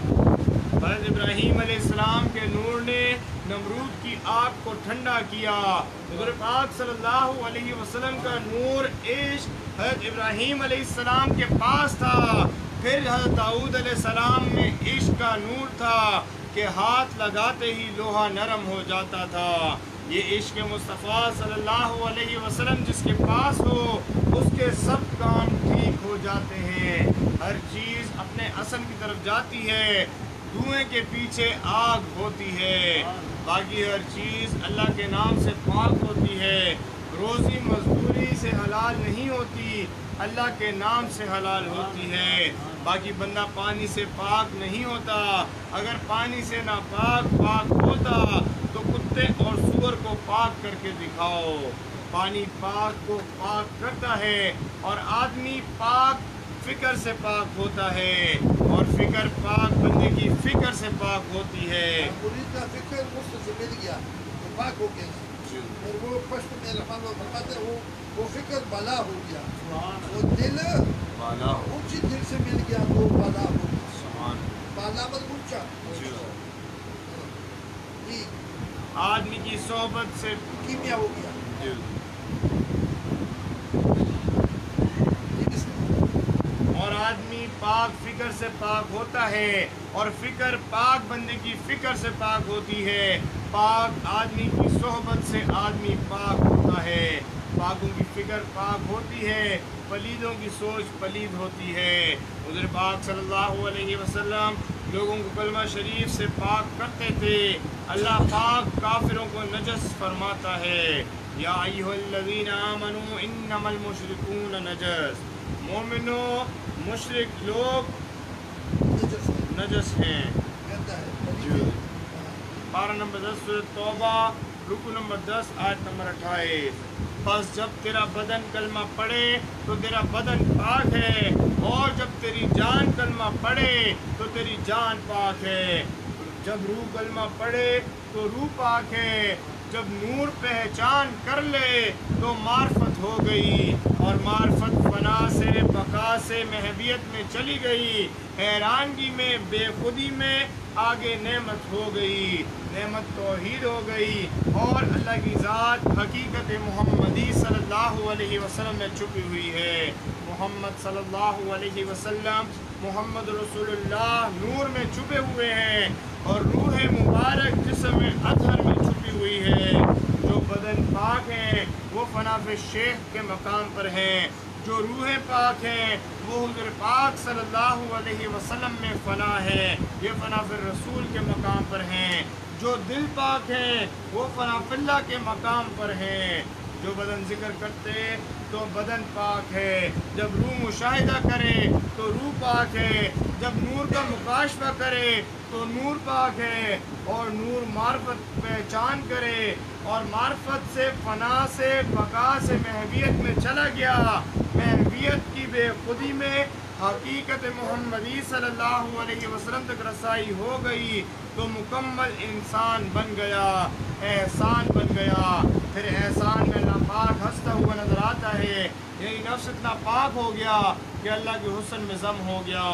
حضرت ابراہیم علیہ السلام کے نور نے نمرود کی آگ کو ٹھنڈا کیا۔ حضور پاک صلی اللہ علیہ وسلم کا نور عشق حضرت ابراہیم علیہ السلام کے پاس تھا۔ پھر حضرت داؤد علیہ السلام میں عشق کا نور تھا کہ ہاتھ لگاتے ہی لوہا نرم ہو جاتا تھا۔ یہ عشق مصطفیٰ صلی اللہ علیہ وسلم جس کے پاس ہو، اس کے سب کام ٹھیک ہو جاتے ہیں۔ ہر چیز اپنے اصل کی طرف جاتی ہے، دھوئیں کے پیچھے آگ ہوتی ہے، باقی ہر چیز اللہ کے نام سے پاک ہوتی ہے۔ روزی مزدوری سے حلال نہیں ہوتی، اللہ کے نام سے حلال ہوتی ہے۔ باقی بندہ پانی سے پاک نہیں ہوتا، اگر پانی سے نہ پاک پاک ہوتا تو کتے اور سور کو پاک کر کے دکھاؤ۔ پانی پاک کو پاک کرتا ہے اور آدمی پاک فکر سے پاک ہوتا ہے، اور فکر پاک بندے کی فکر سے پاک ہوتی ہے۔ مرید کا فکر مجھ سے مل گیا تو پاک ہو گیا، اور وہ پشت میں رحمان و فرماتے ہیں وہ وہ فکر بالا ہو گیا، وہ دل بالا ہو اونچی دل سے مل گیا تو بالا ہو گیا، بالا مت اونچا جی، آدمی کی صحبت سے کیمیا ہو گیا۔ اور آدمی پاک فکر سے پاک ہوتا ہے، اور فکر پاک بندے کی فکر سے پاک ہوتی ہے۔ پاک آدمی کی صحبت سے آدمی پاک ہوتا ہے، پاکوں کی فکر پاک ہوتی ہے، پلیدوں کی سوچ پلید ہوتی ہے۔ حضور پاک صلی اللہ علیہ وسلم لوگوں کو کلمہ شریف سے پاک کرتے تھے۔ اللہ پاک کافروں کو نجس فرماتا ہے، یا ایھا الذین آمنوا انما المشرکون نجس، مومنو مشرک لوگ نجس ہیں۔ پارہ نمبر دس سورۃ توبہ، رکو نمبر دس آیت نمبر اٹھائیس۔ بس جب تیرا بدن کلمہ پڑھے تو تیرا بدن پاک ہے، اور جب تیری جان کلمہ پڑھے تو تیری جان پاک ہے۔ جب روح کلمہ پڑھے تو روح پاک ہے، جب نور پہچان کر لے تو معرفت ہو گئی، اور معرفت فنا سے بقا سے محویت میں چلی گئی، حیرانگی میں بے خودی میں آگے نعمت ہو گئی، نعمت توحید ہو گئی، اور اللہ کی ذات حقیقت محمدی صلی اللہ علیہ وسلم میں چھپی ہوئی ہے۔ محمد صلی اللہ علیہ وسلم محمد رسول اللہ نور میں چھپے ہوئے ہیں، اور روح مبارک جسم اطہر میں چھپی ہوئی ہے۔ جو بدن پاک ہیں وہ فناف شیخ کے مقام پر ہیں، جو روح پاک ہیں وہ حضور پاک صلی اللہ علیہ وسلم میں فنا ہے، یہ فناف رسول کے مقام پر ہیں۔ جو دل پاک ہیں وہ فناف اللہ کے مقام پر ہیں۔ جو بدن ذکر کرتے تو بدن پاک ہے، جب روح مشاہدہ کرے تو روح پاک ہے، جب نور کا مکاشفہ کرے تو نور پاک ہے، اور نور معرفت پہچان کرے اور معرفت سے فنا سے بقا سے محویت میں چلا گیا، محویت کی بے خودی میں حقیقت محمدی صلی اللہ علیہ وسلم تک رسائی ہو گئی تو مکمل انسان بن گیا، احسان بن گیا۔ پھر احسان میں اللہ پاک ہنستا ہوا نظر آتا ہے، یعنی نفس اتنا پاک ہو گیا کہ اللہ کے حسن میں ضم ہو گیا،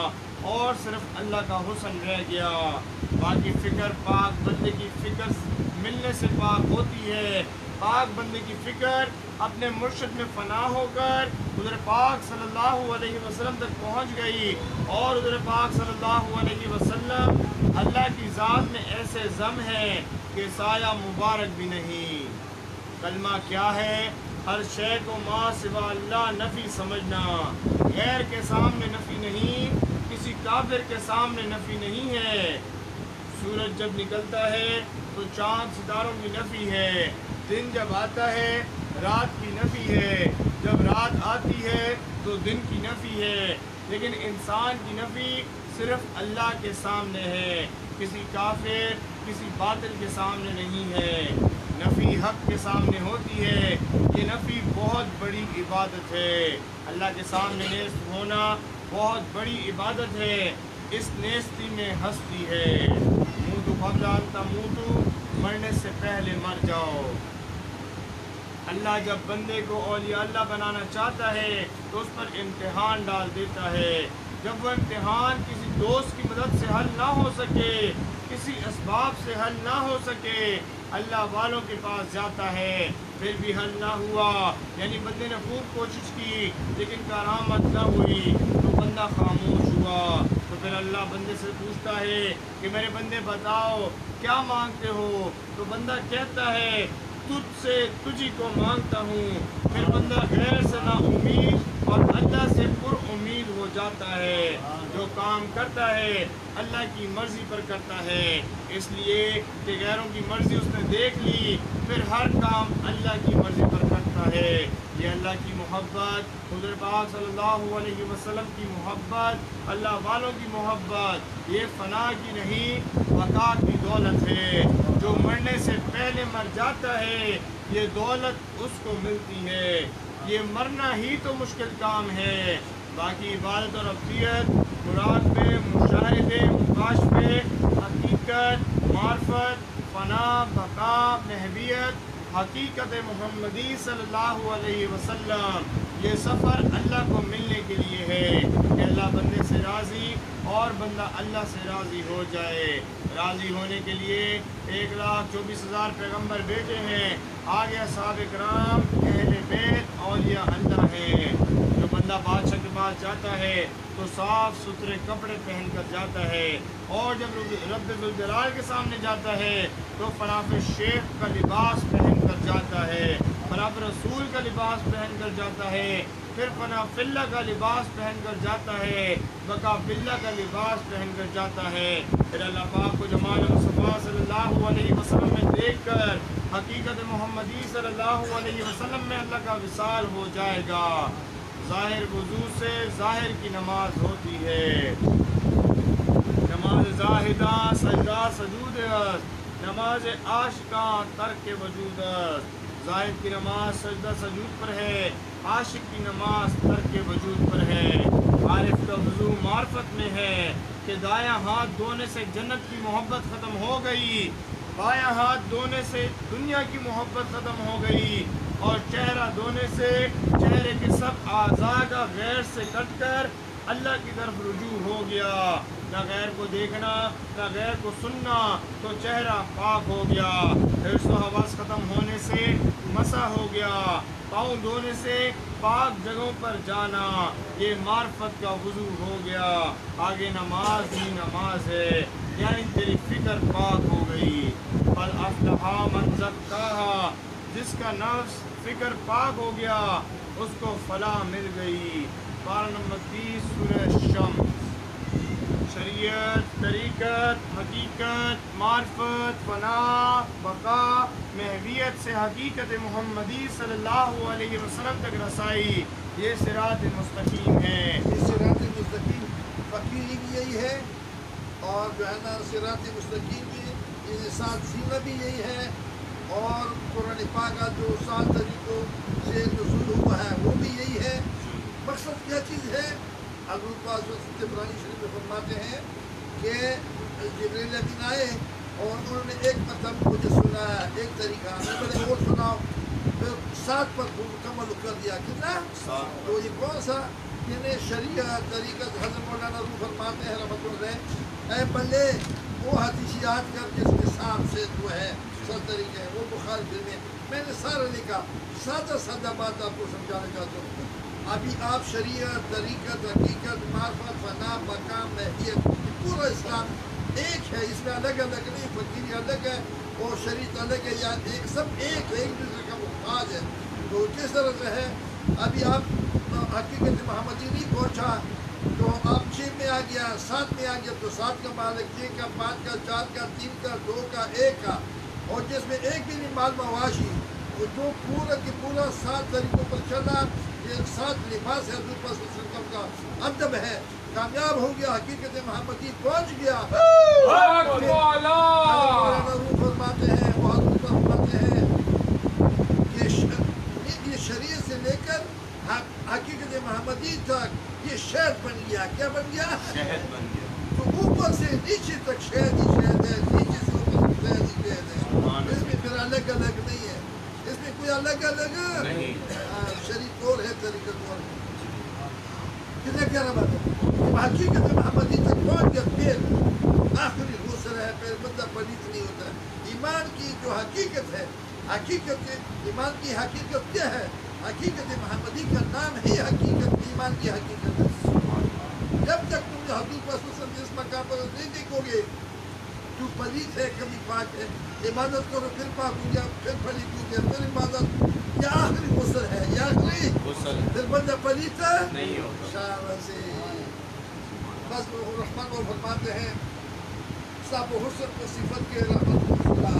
اور صرف اللہ کا حسن رہ گیا. باقی فکر پاک بندے کی فکر ملنے سے پاک ہوتی ہے. پاک بندے کی فکر اپنے مرشد میں فنا ہو کر حضور پاک صلی اللہ علیہ وسلم تک پہنچ گئی. اور حضور پاک صلی اللہ علیہ وسلم اللہ کی ذات میں ایسے ضم ہے کہ سایہ مبارک بھی نہیں. کلمہ کیا ہے؟ ہر شے کو ما سوا اللہ نفی سمجھنا. غیر کے سامنے نفی نہیں، کسی کافر کے سامنے نفی نہیں ہے. سورج جب نکلتا ہے تو چاند ستاروں کی نفی ہے. دن جب آتا ہے رات کی نفی ہے. جب رات آتی ہے تو دن کی نفی ہے. لیکن انسان کی نفی صرف اللہ کے سامنے ہے، کسی کافر کسی باطل کے سامنے نہیں ہے. نفی حق کے سامنے ہوتی ہے. یہ نفی بہت بڑی عبادت ہے. اللہ کے سامنے نیست ہونا بہت بڑی عبادت ہے. اس نیستی میں ہستی ہے. موتو قبل ان تموتو، مرنے سے پہلے مر جاؤ. اللہ جب بندے کو اولیاء اللہ بنانا چاہتا ہے تو اس پر امتحان ڈال دیتا ہے. جب وہ امتحان کسی دوست کی مدد سے حل نہ ہو سکے، کسی اسباب سے حل نہ ہو سکے، اللہ والوں کے پاس جاتا ہے. پھر بھی حل نہ ہوا، یعنی بندے نے خوب کوشش کی لیکن کرامت نہ ہوئی تو بندہ خاموش ہوا. تو پھر اللہ بندے سے پوچھتا ہے کہ میرے بندے بتاؤ کیا مانگتے ہو؟ تو بندہ کہتا ہے تجھ سے تجھی کو مانگتا ہوں. پھر بندہ غیر سے نا امید اور اللہ سے پر امید ہو جاتا ہے. جو کام کرتا ہے اللہ کی مرضی پر کرتا ہے، اس لیے کہ غیروں کی مرضی اس نے دیکھ لی، پھر ہر کام اللہ کی مرضی پر کرتا ہے. یہ اللہ کی محبت، حضور پاک صلی اللہ علیہ وسلم کی محبت، اللہ والوں کی محبت، یہ فنا کی نہیں بقا کی دولت ہے. جو مرنے سے پہلے مر جاتا ہے یہ دولت اس کو ملتی ہے. یہ مرنا ہی تو مشکل کام ہے. باقی عبادت اور ابدیت، مراد پہ مشاہدے، مکاشفے، حقیقت، معرفت، فنا، بقا، محویت، حقیقت محمدی صلی اللہ علیہ وسلم، یہ سفر اللہ کو ملنے کے لیے ہے کہ اللہ بندے سے راضی اور بندہ اللہ سے راضی ہو جائے. راضی ہونے کے لیے ایک لاکھ چوبیس ہزار پیغمبر بھیجے ہیں. آگے اصحاب کرام، اہل بیت، اولیاء اللہ ہیں. جو بندہ بادشاہ کے پاس جاتا ہے تو صاف ستھرے کپڑے پہن کر جاتا ہے، اور جب رب ذوالجلال کے سامنے جاتا ہے تو فناف شیخ کا لباس پہن کر جاتا ہے، فناف رسول کا لباس پہن کر جاتا ہے، پھر فنا فلہ کا لباس پہن کر جاتا ہے، بقا فلہ کا لباس پہن کر جاتا ہے. پھر اللہ پاک کو جمال مصطفیٰ صلی اللہ علیہ وسلم میں دیکھ کر حقیقت محمدی صلی اللہ علیہ وسلم میں اللہ کا وصال ہو جائے گا. ظاہر وضو سے ظاہر کی نماز ہوتی ہے. نماز زاہدہ سجدہ سجود، نماز عاشقاں ترک وجود. زاہد کی نماز سجدہ سجود پر ہے، عاشق کی نماز ترک وجود پر ہے. عارف کا وضو معرفت میں ہے کہ دایاں ہاتھ دھونے سے جنت کی محبت ختم ہو گئی، بایاں ہاتھ دھونے سے دنیا کی محبت ختم ہو گئی، اور چہرہ دھونے سے چہرے کے سب اعضاء کا غیر سے کٹ کر اللہ کی طرف رجوع ہو گیا. نہ غیر کو دیکھنا نہ غیر کو سننا، تو چہرہ پاک ہو گیا. حرص و حوث ختم ہونے سے مسح ہو گیا. پاؤں دھونے سے پاک جگہوں پر جانا، یہ معرفت کا وضو ہو گیا. آگے نماز ہی نماز ہے، یعنی تیری فکر پاک ہو گئی. قد افلح من زکاہا، جس کا نفس فکر پاک ہو گیا اس کو فلاح مل گئی. پارہ نمبر تیس سورہ شمس. شریعت، طریقت، حقیقت، معرفت، فنا، بقا، محویت سے حقیقت محمدی صلی اللہ علیہ وسلم تک رسائی، یہ صراط مستقیم ہے. یہ صراط مستقیم فقیری بھی یہی ہے، اور جو ہے نا صراط مستقیم بھی یہ سات سینا بھی یہی ہے، اور قرآن پاک کا جو سات طریقوں سے نزول ہوا ہے وہ بھی یہی ہے. مقصد کیا چیز ہے؟ حضور پاک قرآن شریف میں فرماتے ہیں کہ جبریل امین آئے اور انہوں نے ایک مطلب مجھے سنایا، ایک طریقہ میں نے اور سناؤ، پھر سات پر مکمل کر دیا. کتنا؟ تو یہ کون سا؟ یعنی شریعت طریقت حضرت مولانا روح فرماتے ہیں رحمۃ اللہ، اے بندے وہ حدیثیات کر جس کے حساب سے جو ہے سب طریقے ہیں وہ بخاری میں میں نے سارا لکھا، سادہ سادہ بات آپ کو سمجھانا چاہتا ہوں۔ ابھی آپ شریعت طریقت حقیقت معرفت فنا مقام ماہیت پورا اسلام ایک ہے، اس میں الگ الگ نہیں، فقیری الگ ہے اور شریعت الگ ہے، یا ایک سب ایک ہے، ایک دوسرے کا محتاج ہے۔ تو کس طرح سے ہے، ابھی آپ حقیقت محمدی نہیں پہنچا تو آپ چھ میں آ گیا، سات میں آ گیا تو سات کا مالک، چھ کا، پانچ کا، چار کا، تین کا، دو کا، ایک کا، اور جس میں ایک بھی نہیں مال مواشی، جو پورا کہ پورا سات طریقوں پر چلا، یہ سات لباس ہے حضور پاک صلی اللہ علیہ وسلم کا ادب ہے، کامیاب ہو گیا، حقیقت محمدی پہنچ گیا۔ مولانا روح فرماتے ہیں، وہ حضور فرماتے ہیں کہ یہ شریعت سے لے کر حقیقت محمدی تک یہ شہد بن گیا۔ کیا بن گیا؟ شہد بن گیا۔ تو اوپر سے نیچے تک شہد ہی شہد ہے، نیچے سے اوپر تک شہد ہی شہد ہے، اس میں پھر الگ الگ نہیں ہے، اس میں کوئی الگ الگ نہیں، شریعت اور ہے، طریقت اور ہے۔ کتنے کیا رہا ہے حقیقت محمدی تک پہنچ گیا، پھر آخری غسل ہے، پھر بندہ پلیت نہیں ہوتا ہے۔ ایمان کی جو حقیقت ہے، حقیقت ایمان کی حقیقت کیا ہے؟ حقیقت محمدی کا نام ہی حقیقت ایمان کی حقیقت ہے۔ جب تک تم نے حضور صلی اللہ علیہ وسلم اس مقام پر نہیں دیکھو گے تو پلیت ہے کبھی پاک ہے، عبادت کرو پھر پاک ہو گیا، پھر پلیت ہو گیا، پھر عبادت، یہ آخری غسل ہے، یہ آخری غسل پھر بندہ پلیت نہیں ہوتا۔ شاہ سے بس رحمان وہ فرماتے ہیں صاحب و حسن کو صفت کے رحمت اللہ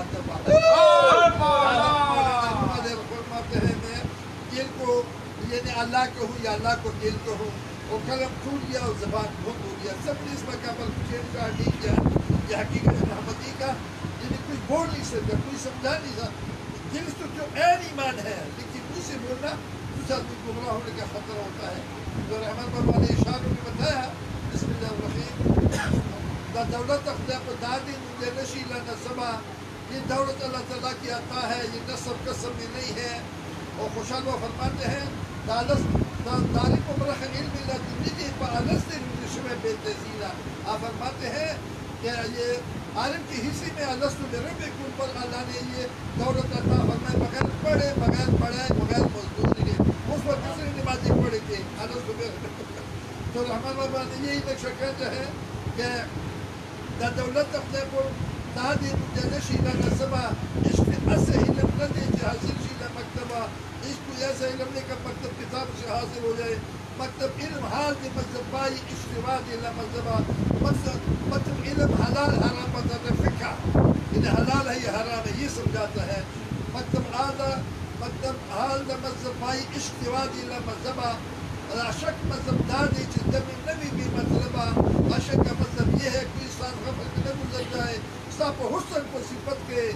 فرماتے ہیں میں دل کو یعنی اللہ کو ہوں یا اللہ کو دل کو ہوں، اور قلم ٹوٹ گیا اور زبان بھوک ہو گیا، سب نے اس مقام پر چین کا نہیں کیا، یہ حقیقت محمدی کا یعنی کوئی بول نہیں سکتا، کوئی سمجھا نہیں سکتا، دل تو جو عین ایمان ہے، لیکن منہ سے بولنا دوسرا کوئی گمراہ ہونے کا خطرہ ہوتا ہے۔ جو رحمت بابا نے اشاروں میں بتایا، بسم اللہ الرحیم دا دولت اخلاق کو دادی مجھے نشی لنا سبا، یہ دولت اللہ تعالیٰ کی عطا ہے، یہ نصب قسم میں نہیں ہے۔ اور خوشحال وہ فرماتے ہیں داری کو برخ علم اللہ تنیدی پا الست رشم بے تزیلہ، آپ فرماتے ہیں کہ یہ عالم کی حصے میں الست برب کن پر اللہ نے یہ دولت عطا فرمائے، بغیر پڑھے، بغیر پڑھائے، بغیر مزدور کے، اس وقت کسی نمازی پڑھے تھے الست برب۔ تو رحمان بابا نے یہی نقشہ کہتا ہے کہ دا دولت اپنے کو دادی مجھے نشی لنا سبا، عشق اس علم نہ دے جو حاصل شیلہ مکتبہ، اس کو ایسا علم لے کر مکتب کتاب سے حاصل ہو جائے، مکتب علم حال دے مذہب بائی اشتوا دے لمذہبہ، مکتب علم حلال حرام مذہب فقہ، انہیں حلال ہے یہ حرام ہے یہ سمجھاتا ہے، مکتب آدھا مکتب حال دے مذہب بائی اشتوا دے لمذہبہ، اشک مذہب دادی چیز دمی نبی بھی مطلبہ، اشک کا مذہب یہ ہے کوئی ساتھ غفل نہ گزر جائے، صاحب حسن کو صفت کے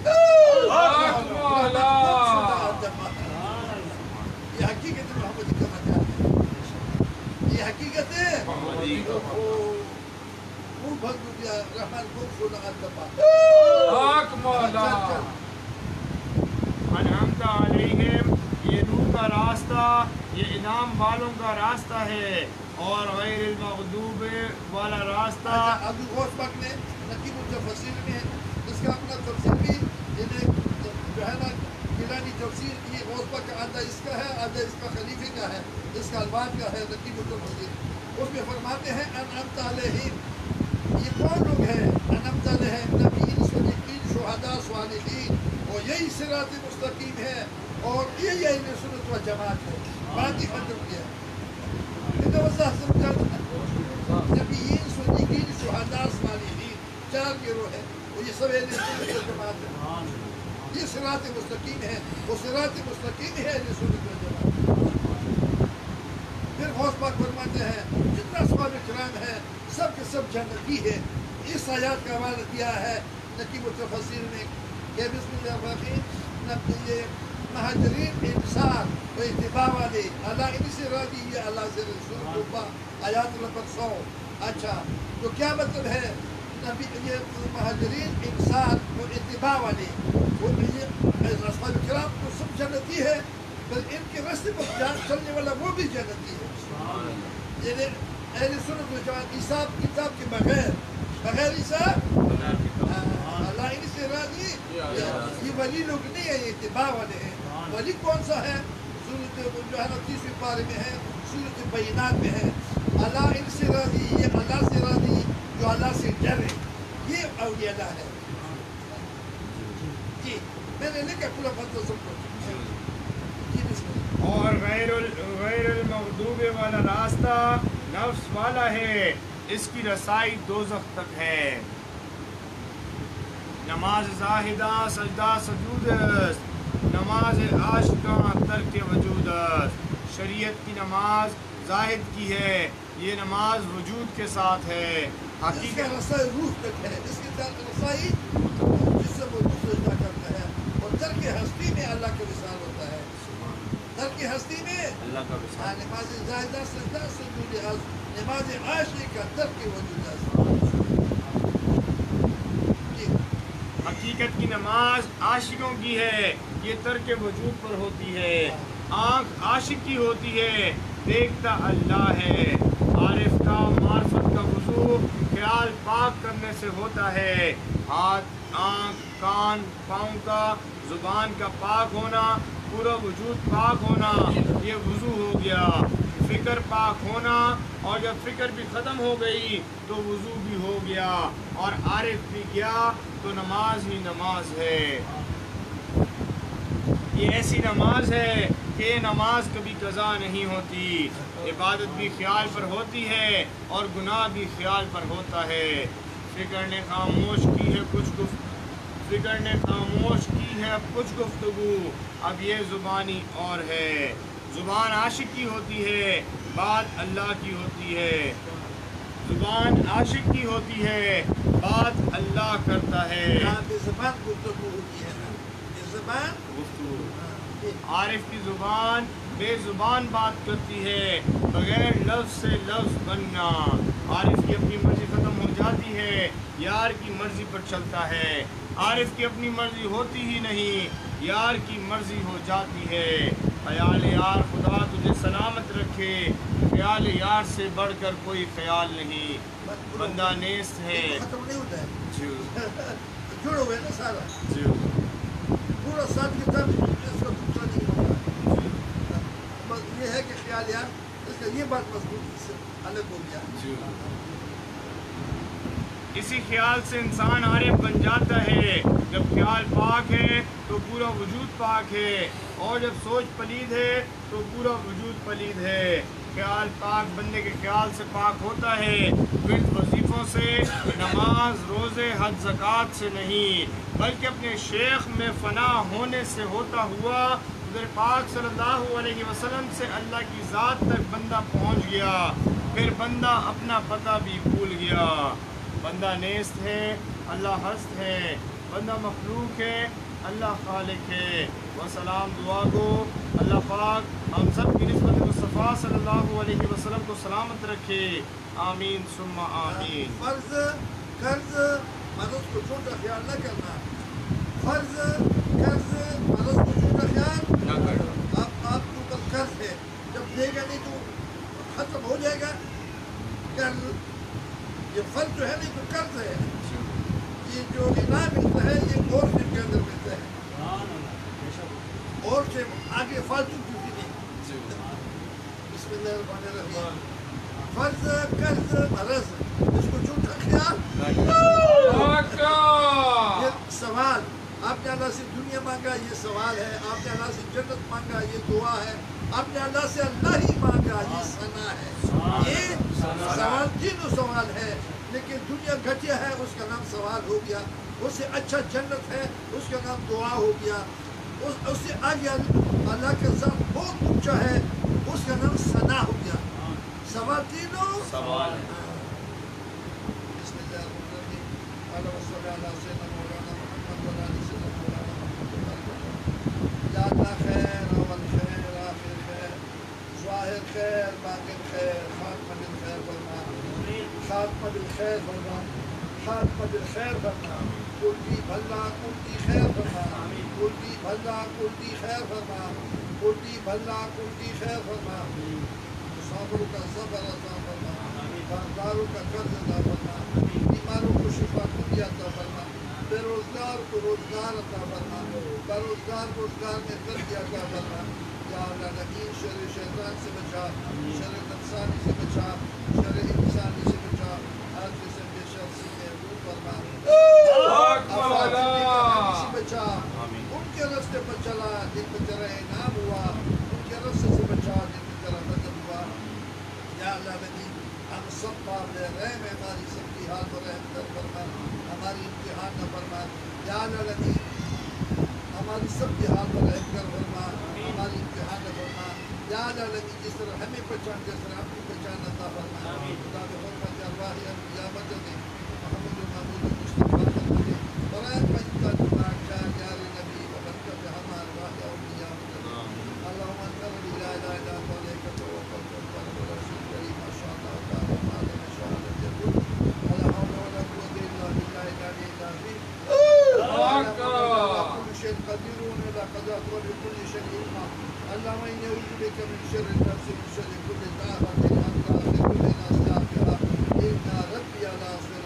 یہ حقیقت محمدی کا مقام ہے، یہ حقیقت ہے محمدی کا وہ بھگ گیا رحمان کو سونا الدبا حق مولا انعمت علیہم، یہ روح کا راستہ یہ انعام والوں کا راستہ ہے، اور غیر المغضوب والا راستہ۔ ابو غوث پاک نے نقیب التفسیر میں اس کا اپنا تفسیر بھی انہیں جو ہے نا گیلانی تفسیر یہ غوث پاک کا آدھا اس کا ہے، آدھا اس کا خلیفے کا ہے، اس کا البان کا ہے نقیب التفسیر، اس میں فرماتے ہیں انعمت علیہم، یہ کون لوگ ہیں؟ انعمت علیہم نبیین صدیقین شہداء صالحین، اور یہی صراط مستقیم ہے، اور یہی اہل سنت و جماعت ہے، باقی ختم کیا نبیین صدیقین شہداء صالحین چار گروہ ہے، اور یہ سب اہل سنت و جماعت ہے، یہ صراط مستقیم ہے، وہ صراط مستقیم ہے اہل سنت و جماعت۔ پھر غوث پاک فرماتے ہیں جتنا صحابہ کرام ہے سب کے سب جنتی ہے، اس آیات کا حوالہ دیا ہے نقیب التفسیر میں کہ بسم اللہ الرحمن الرحیم، یہ مہاجرین انصار و اتباع والے اللہ ان سے راضی ہے، اللہ سے رسول اللہ آیات نمبر سو۔ اچھا تو کیا مطلب ہے؟ نبی یہ مہاجرین انصار و اتباع والے وہ اصحاب کرام کو سب جنتی ہے، پھر ان کے راستے پر جان چلنے والا وہ بھی جنتی ہے۔ یعنی اہل سنت والجماعت حساب کتاب کے بغیر بغیر حساب اللہ ان سے راضی یہ ولی لوگ نہیں ہے، یہ اتباع والے ہیں. ولی کون سا ہے؟ سورت جو ہے نا تیسویں پارے میں ہے، سورت بینات میں ہے. اللہ ان سے راضی، یہ اللہ سے راضی جو اللہ سے ڈرے، یہ اولیاء اللہ ہے. جی میں نے لکھا پورا فتویٰ سب کو. جی بسم اللہ. اور غیر ال- غیر المغضوب والا راستہ نفس والا ہے، اس کی رسائی دوزخ تک ہے. نماز زاہدہ سجدہ سجود است، نماز عاشقاں ترک وجود است. شریعت کی نماز زاہد کی ہے، یہ نماز وجود کے ساتھ ہے. اس کا حقیقت رسائی روح تک ہے، اس کے ساتھ رسائی جس سے وہ روح سجدہ کرتا ہے. اور ترک ہستی میں اللہ کا وصال ہوتا ہے. ترک ہستی میں اللہ کا وصال. ہاں، نماز زاہدہ سجدہ سجود است، نماز عاشق کا ترک وجود است. جی حقیقت کی نماز عاشقوں کی ہے، یہ ترک وجود پر ہوتی ہے. آنکھ عاشق کی ہوتی ہے، دیکھتا اللہ ہے. عارف کا معرفت کا وضو خیال پاک کرنے سے ہوتا ہے. ہاتھ، آنکھ، کان، پاؤں کا، زبان کا پاک ہونا، پورا وجود پاک ہونا، یہ وضو ہو گیا. فکر پاک ہونا، اور جب فکر بھی ختم ہو گئی تو وضو بھی ہو گیا، اور عارف بھی گیا تو نماز ہی نماز ہے. یہ ایسی نماز ہے کہ یہ نماز کبھی قضا نہیں ہوتی. عبادت بھی خیال پر ہوتی ہے اور گناہ بھی خیال پر ہوتا ہے. فکر نے خاموش کی ہے کچھ گفت فکر نے خاموش کی ہے کچھ گفتگو، اب یہ زبانی اور ہے. زبان عاشق کی ہوتی ہے، بات اللہ کی ہوتی ہے. زبان عاشق کی ہوتی ہے، بات اللہ کرتا ہے. یہاں پہ زبان گفتگو ہوتی ہے نا، یہ زبان گفتگو. ہاں، یہ عارف کی زبان بے زبان بات کرتی ہے، بغیر لفظ سے لفظ بننا. عارف کی اپنی مرضی ختم ہو جاتی ہے، یار کی مرضی پر چلتا ہے. عارف کی اپنی مرضی ہوتی ہی نہیں، یار کی مرضی ہو جاتی ہے. خیال یار خدا تجھے سلامت رکھے، خیال یار سے بڑھ کر کوئی خیال نہیں. بندہ نیست ہے. یہ تو ختم نہیں ہوتا ہے، جو جڑے ہوئے نا سارا جو پورا ساتھ کتاب اس کا دوسرا نہیں ہوتا. بس یہ ہے کہ خیال یار اس کا یہ بات مضبوط سے الگ ہو گیا. جو اسی خیال سے انسان عارف بن جاتا ہے. جب خیال پاک ہے تو پورا وجود پاک ہے، اور جب سوچ پلید ہے تو پورا وجود پلید ہے. خیال پاک بندے کے خیال سے پاک ہوتا ہے، ورد وظیفوں سے، نماز روزے حج زکوٰۃ سے نہیں، بلکہ اپنے شیخ میں فنا ہونے سے ہوتا ہوا حضور پاک صلی اللہ علیہ وسلم سے اللہ کی ذات تک بندہ پہنچ گیا. پھر بندہ اپنا پتہ بھی بھول گیا. بندہ نیست ہے، اللہ ہست ہے. بندہ مخلوق ہے، اللہ خالق ہے. وسلام دعا گو اللہ پاک ہم سب کی نسبت مصطفیٰ صلی اللہ علیہ وسلم کو سلامت رکھے. آمین ثم آمین. فرض قرض مرض کو چھوٹا خیال نہ کرنا. فرض قرض مرض کو چھوٹا خیال نہ کرنا. آپ آپ کے اوپر قرض ہے، جب دے گا نہیں تو ختم ہو جائے گا قرض. یہ فرض جو ہے نہیں تو قرض ہے. یہ جو انعام ملتا ہے یہ اور سے کے اندر ملتا ہے، اور سے آگے فالتو کسی نہیں. بسم اللہ الرحمن الرحیم. فرض قرض مرض اس کو جھوٹا خیال. یہ سوال آپ نے اللہ سے دنیا مانگا، یہ سوال ہے. آپ نے اللہ سے جنت مانگا، یہ دعا ہے. آپ نے اللہ سے اللہ ہی مانگا، یہ ثنا ہے. یہ سوال تینوں سوال ہے، لیکن دنیا گھٹیا ہے اس کا نام سوال ہو گیا. اس سے اچھا جنت ہے اس کا نام دعا ہو گیا. اس اس سے آگے اللہ کا ذات بہت اونچا ہے اس کا نام ثنا ہو گیا. سوال تینوں سوال ہے. بسم اللہ الرحمن الرحیم. اللہم صل علی سیدنا مولانا محمد و علی سیدنا مولانا محمد. یا اللہ خیر اول خیر آخر خیر ظاہر خیر باطن خیر خاتمہ بالخیر فرما. خاتمہ بالخیر فرما. خاتمہ بالخیر فرما. کلی بھلا کلی خیر فرما. کلی بھلا کلی خیر فرما. کلی بھلا کلی خیر فرما. صابروں کا صبر عطا فرما، کاروباروں کا قرض عطا فرما، بیماروں کو شفا کلی عطا فرما، بے روزگار کو روزگار عطا فرما، بروزگار روزگار میں ترقی عطا فرما۔ یا اللہ نبی شر شیطان سے بچا، شر نفسانی سے بچا، شر انسانی سے بچا، ہر قسم کے شر سے محفوظ فرما، سے بچا، ان کے راستے پر چلا جن پر تیرا انعام ہوا، ان کے راستے سے بچا جن پر تیرا غضب ہوا۔ یا اللہ نبی ہم سب پاپ رحم ہے، ہماری سب کی حال پر رحم کر فرما، ہماری امتحان نہ فرما۔ یا اللہ نبی ہماری سب کی حال پر رحم کر فرما، ہماری امتحان نہ فرما۔ یا اللہ نبی جس طرح ہمیں پہچان جس طرح اپنی پہچان عطا فرما۔ خدا کے حکم کے ارواح انبیاء مدد محمد محمود مصطفیٰ محمد برائے پنجتا جمعہ چار یار نبی وبرکت ہم ارواح انبیاء مدد اللہم انت ربی لا الہ الا انت علیک توکلت وانت رسول کریم ما شاء اللہ تعالی ما لم يشاء لم يكن ولا حول ولا قوة الا بالله العلي العظيم كل شيء قدير ولا قدرت ولكل شيء علما اللهم اني اعوذ بك من شر النفس ومن شر كل دابة انت اخذ بنا استعفها ان ربي على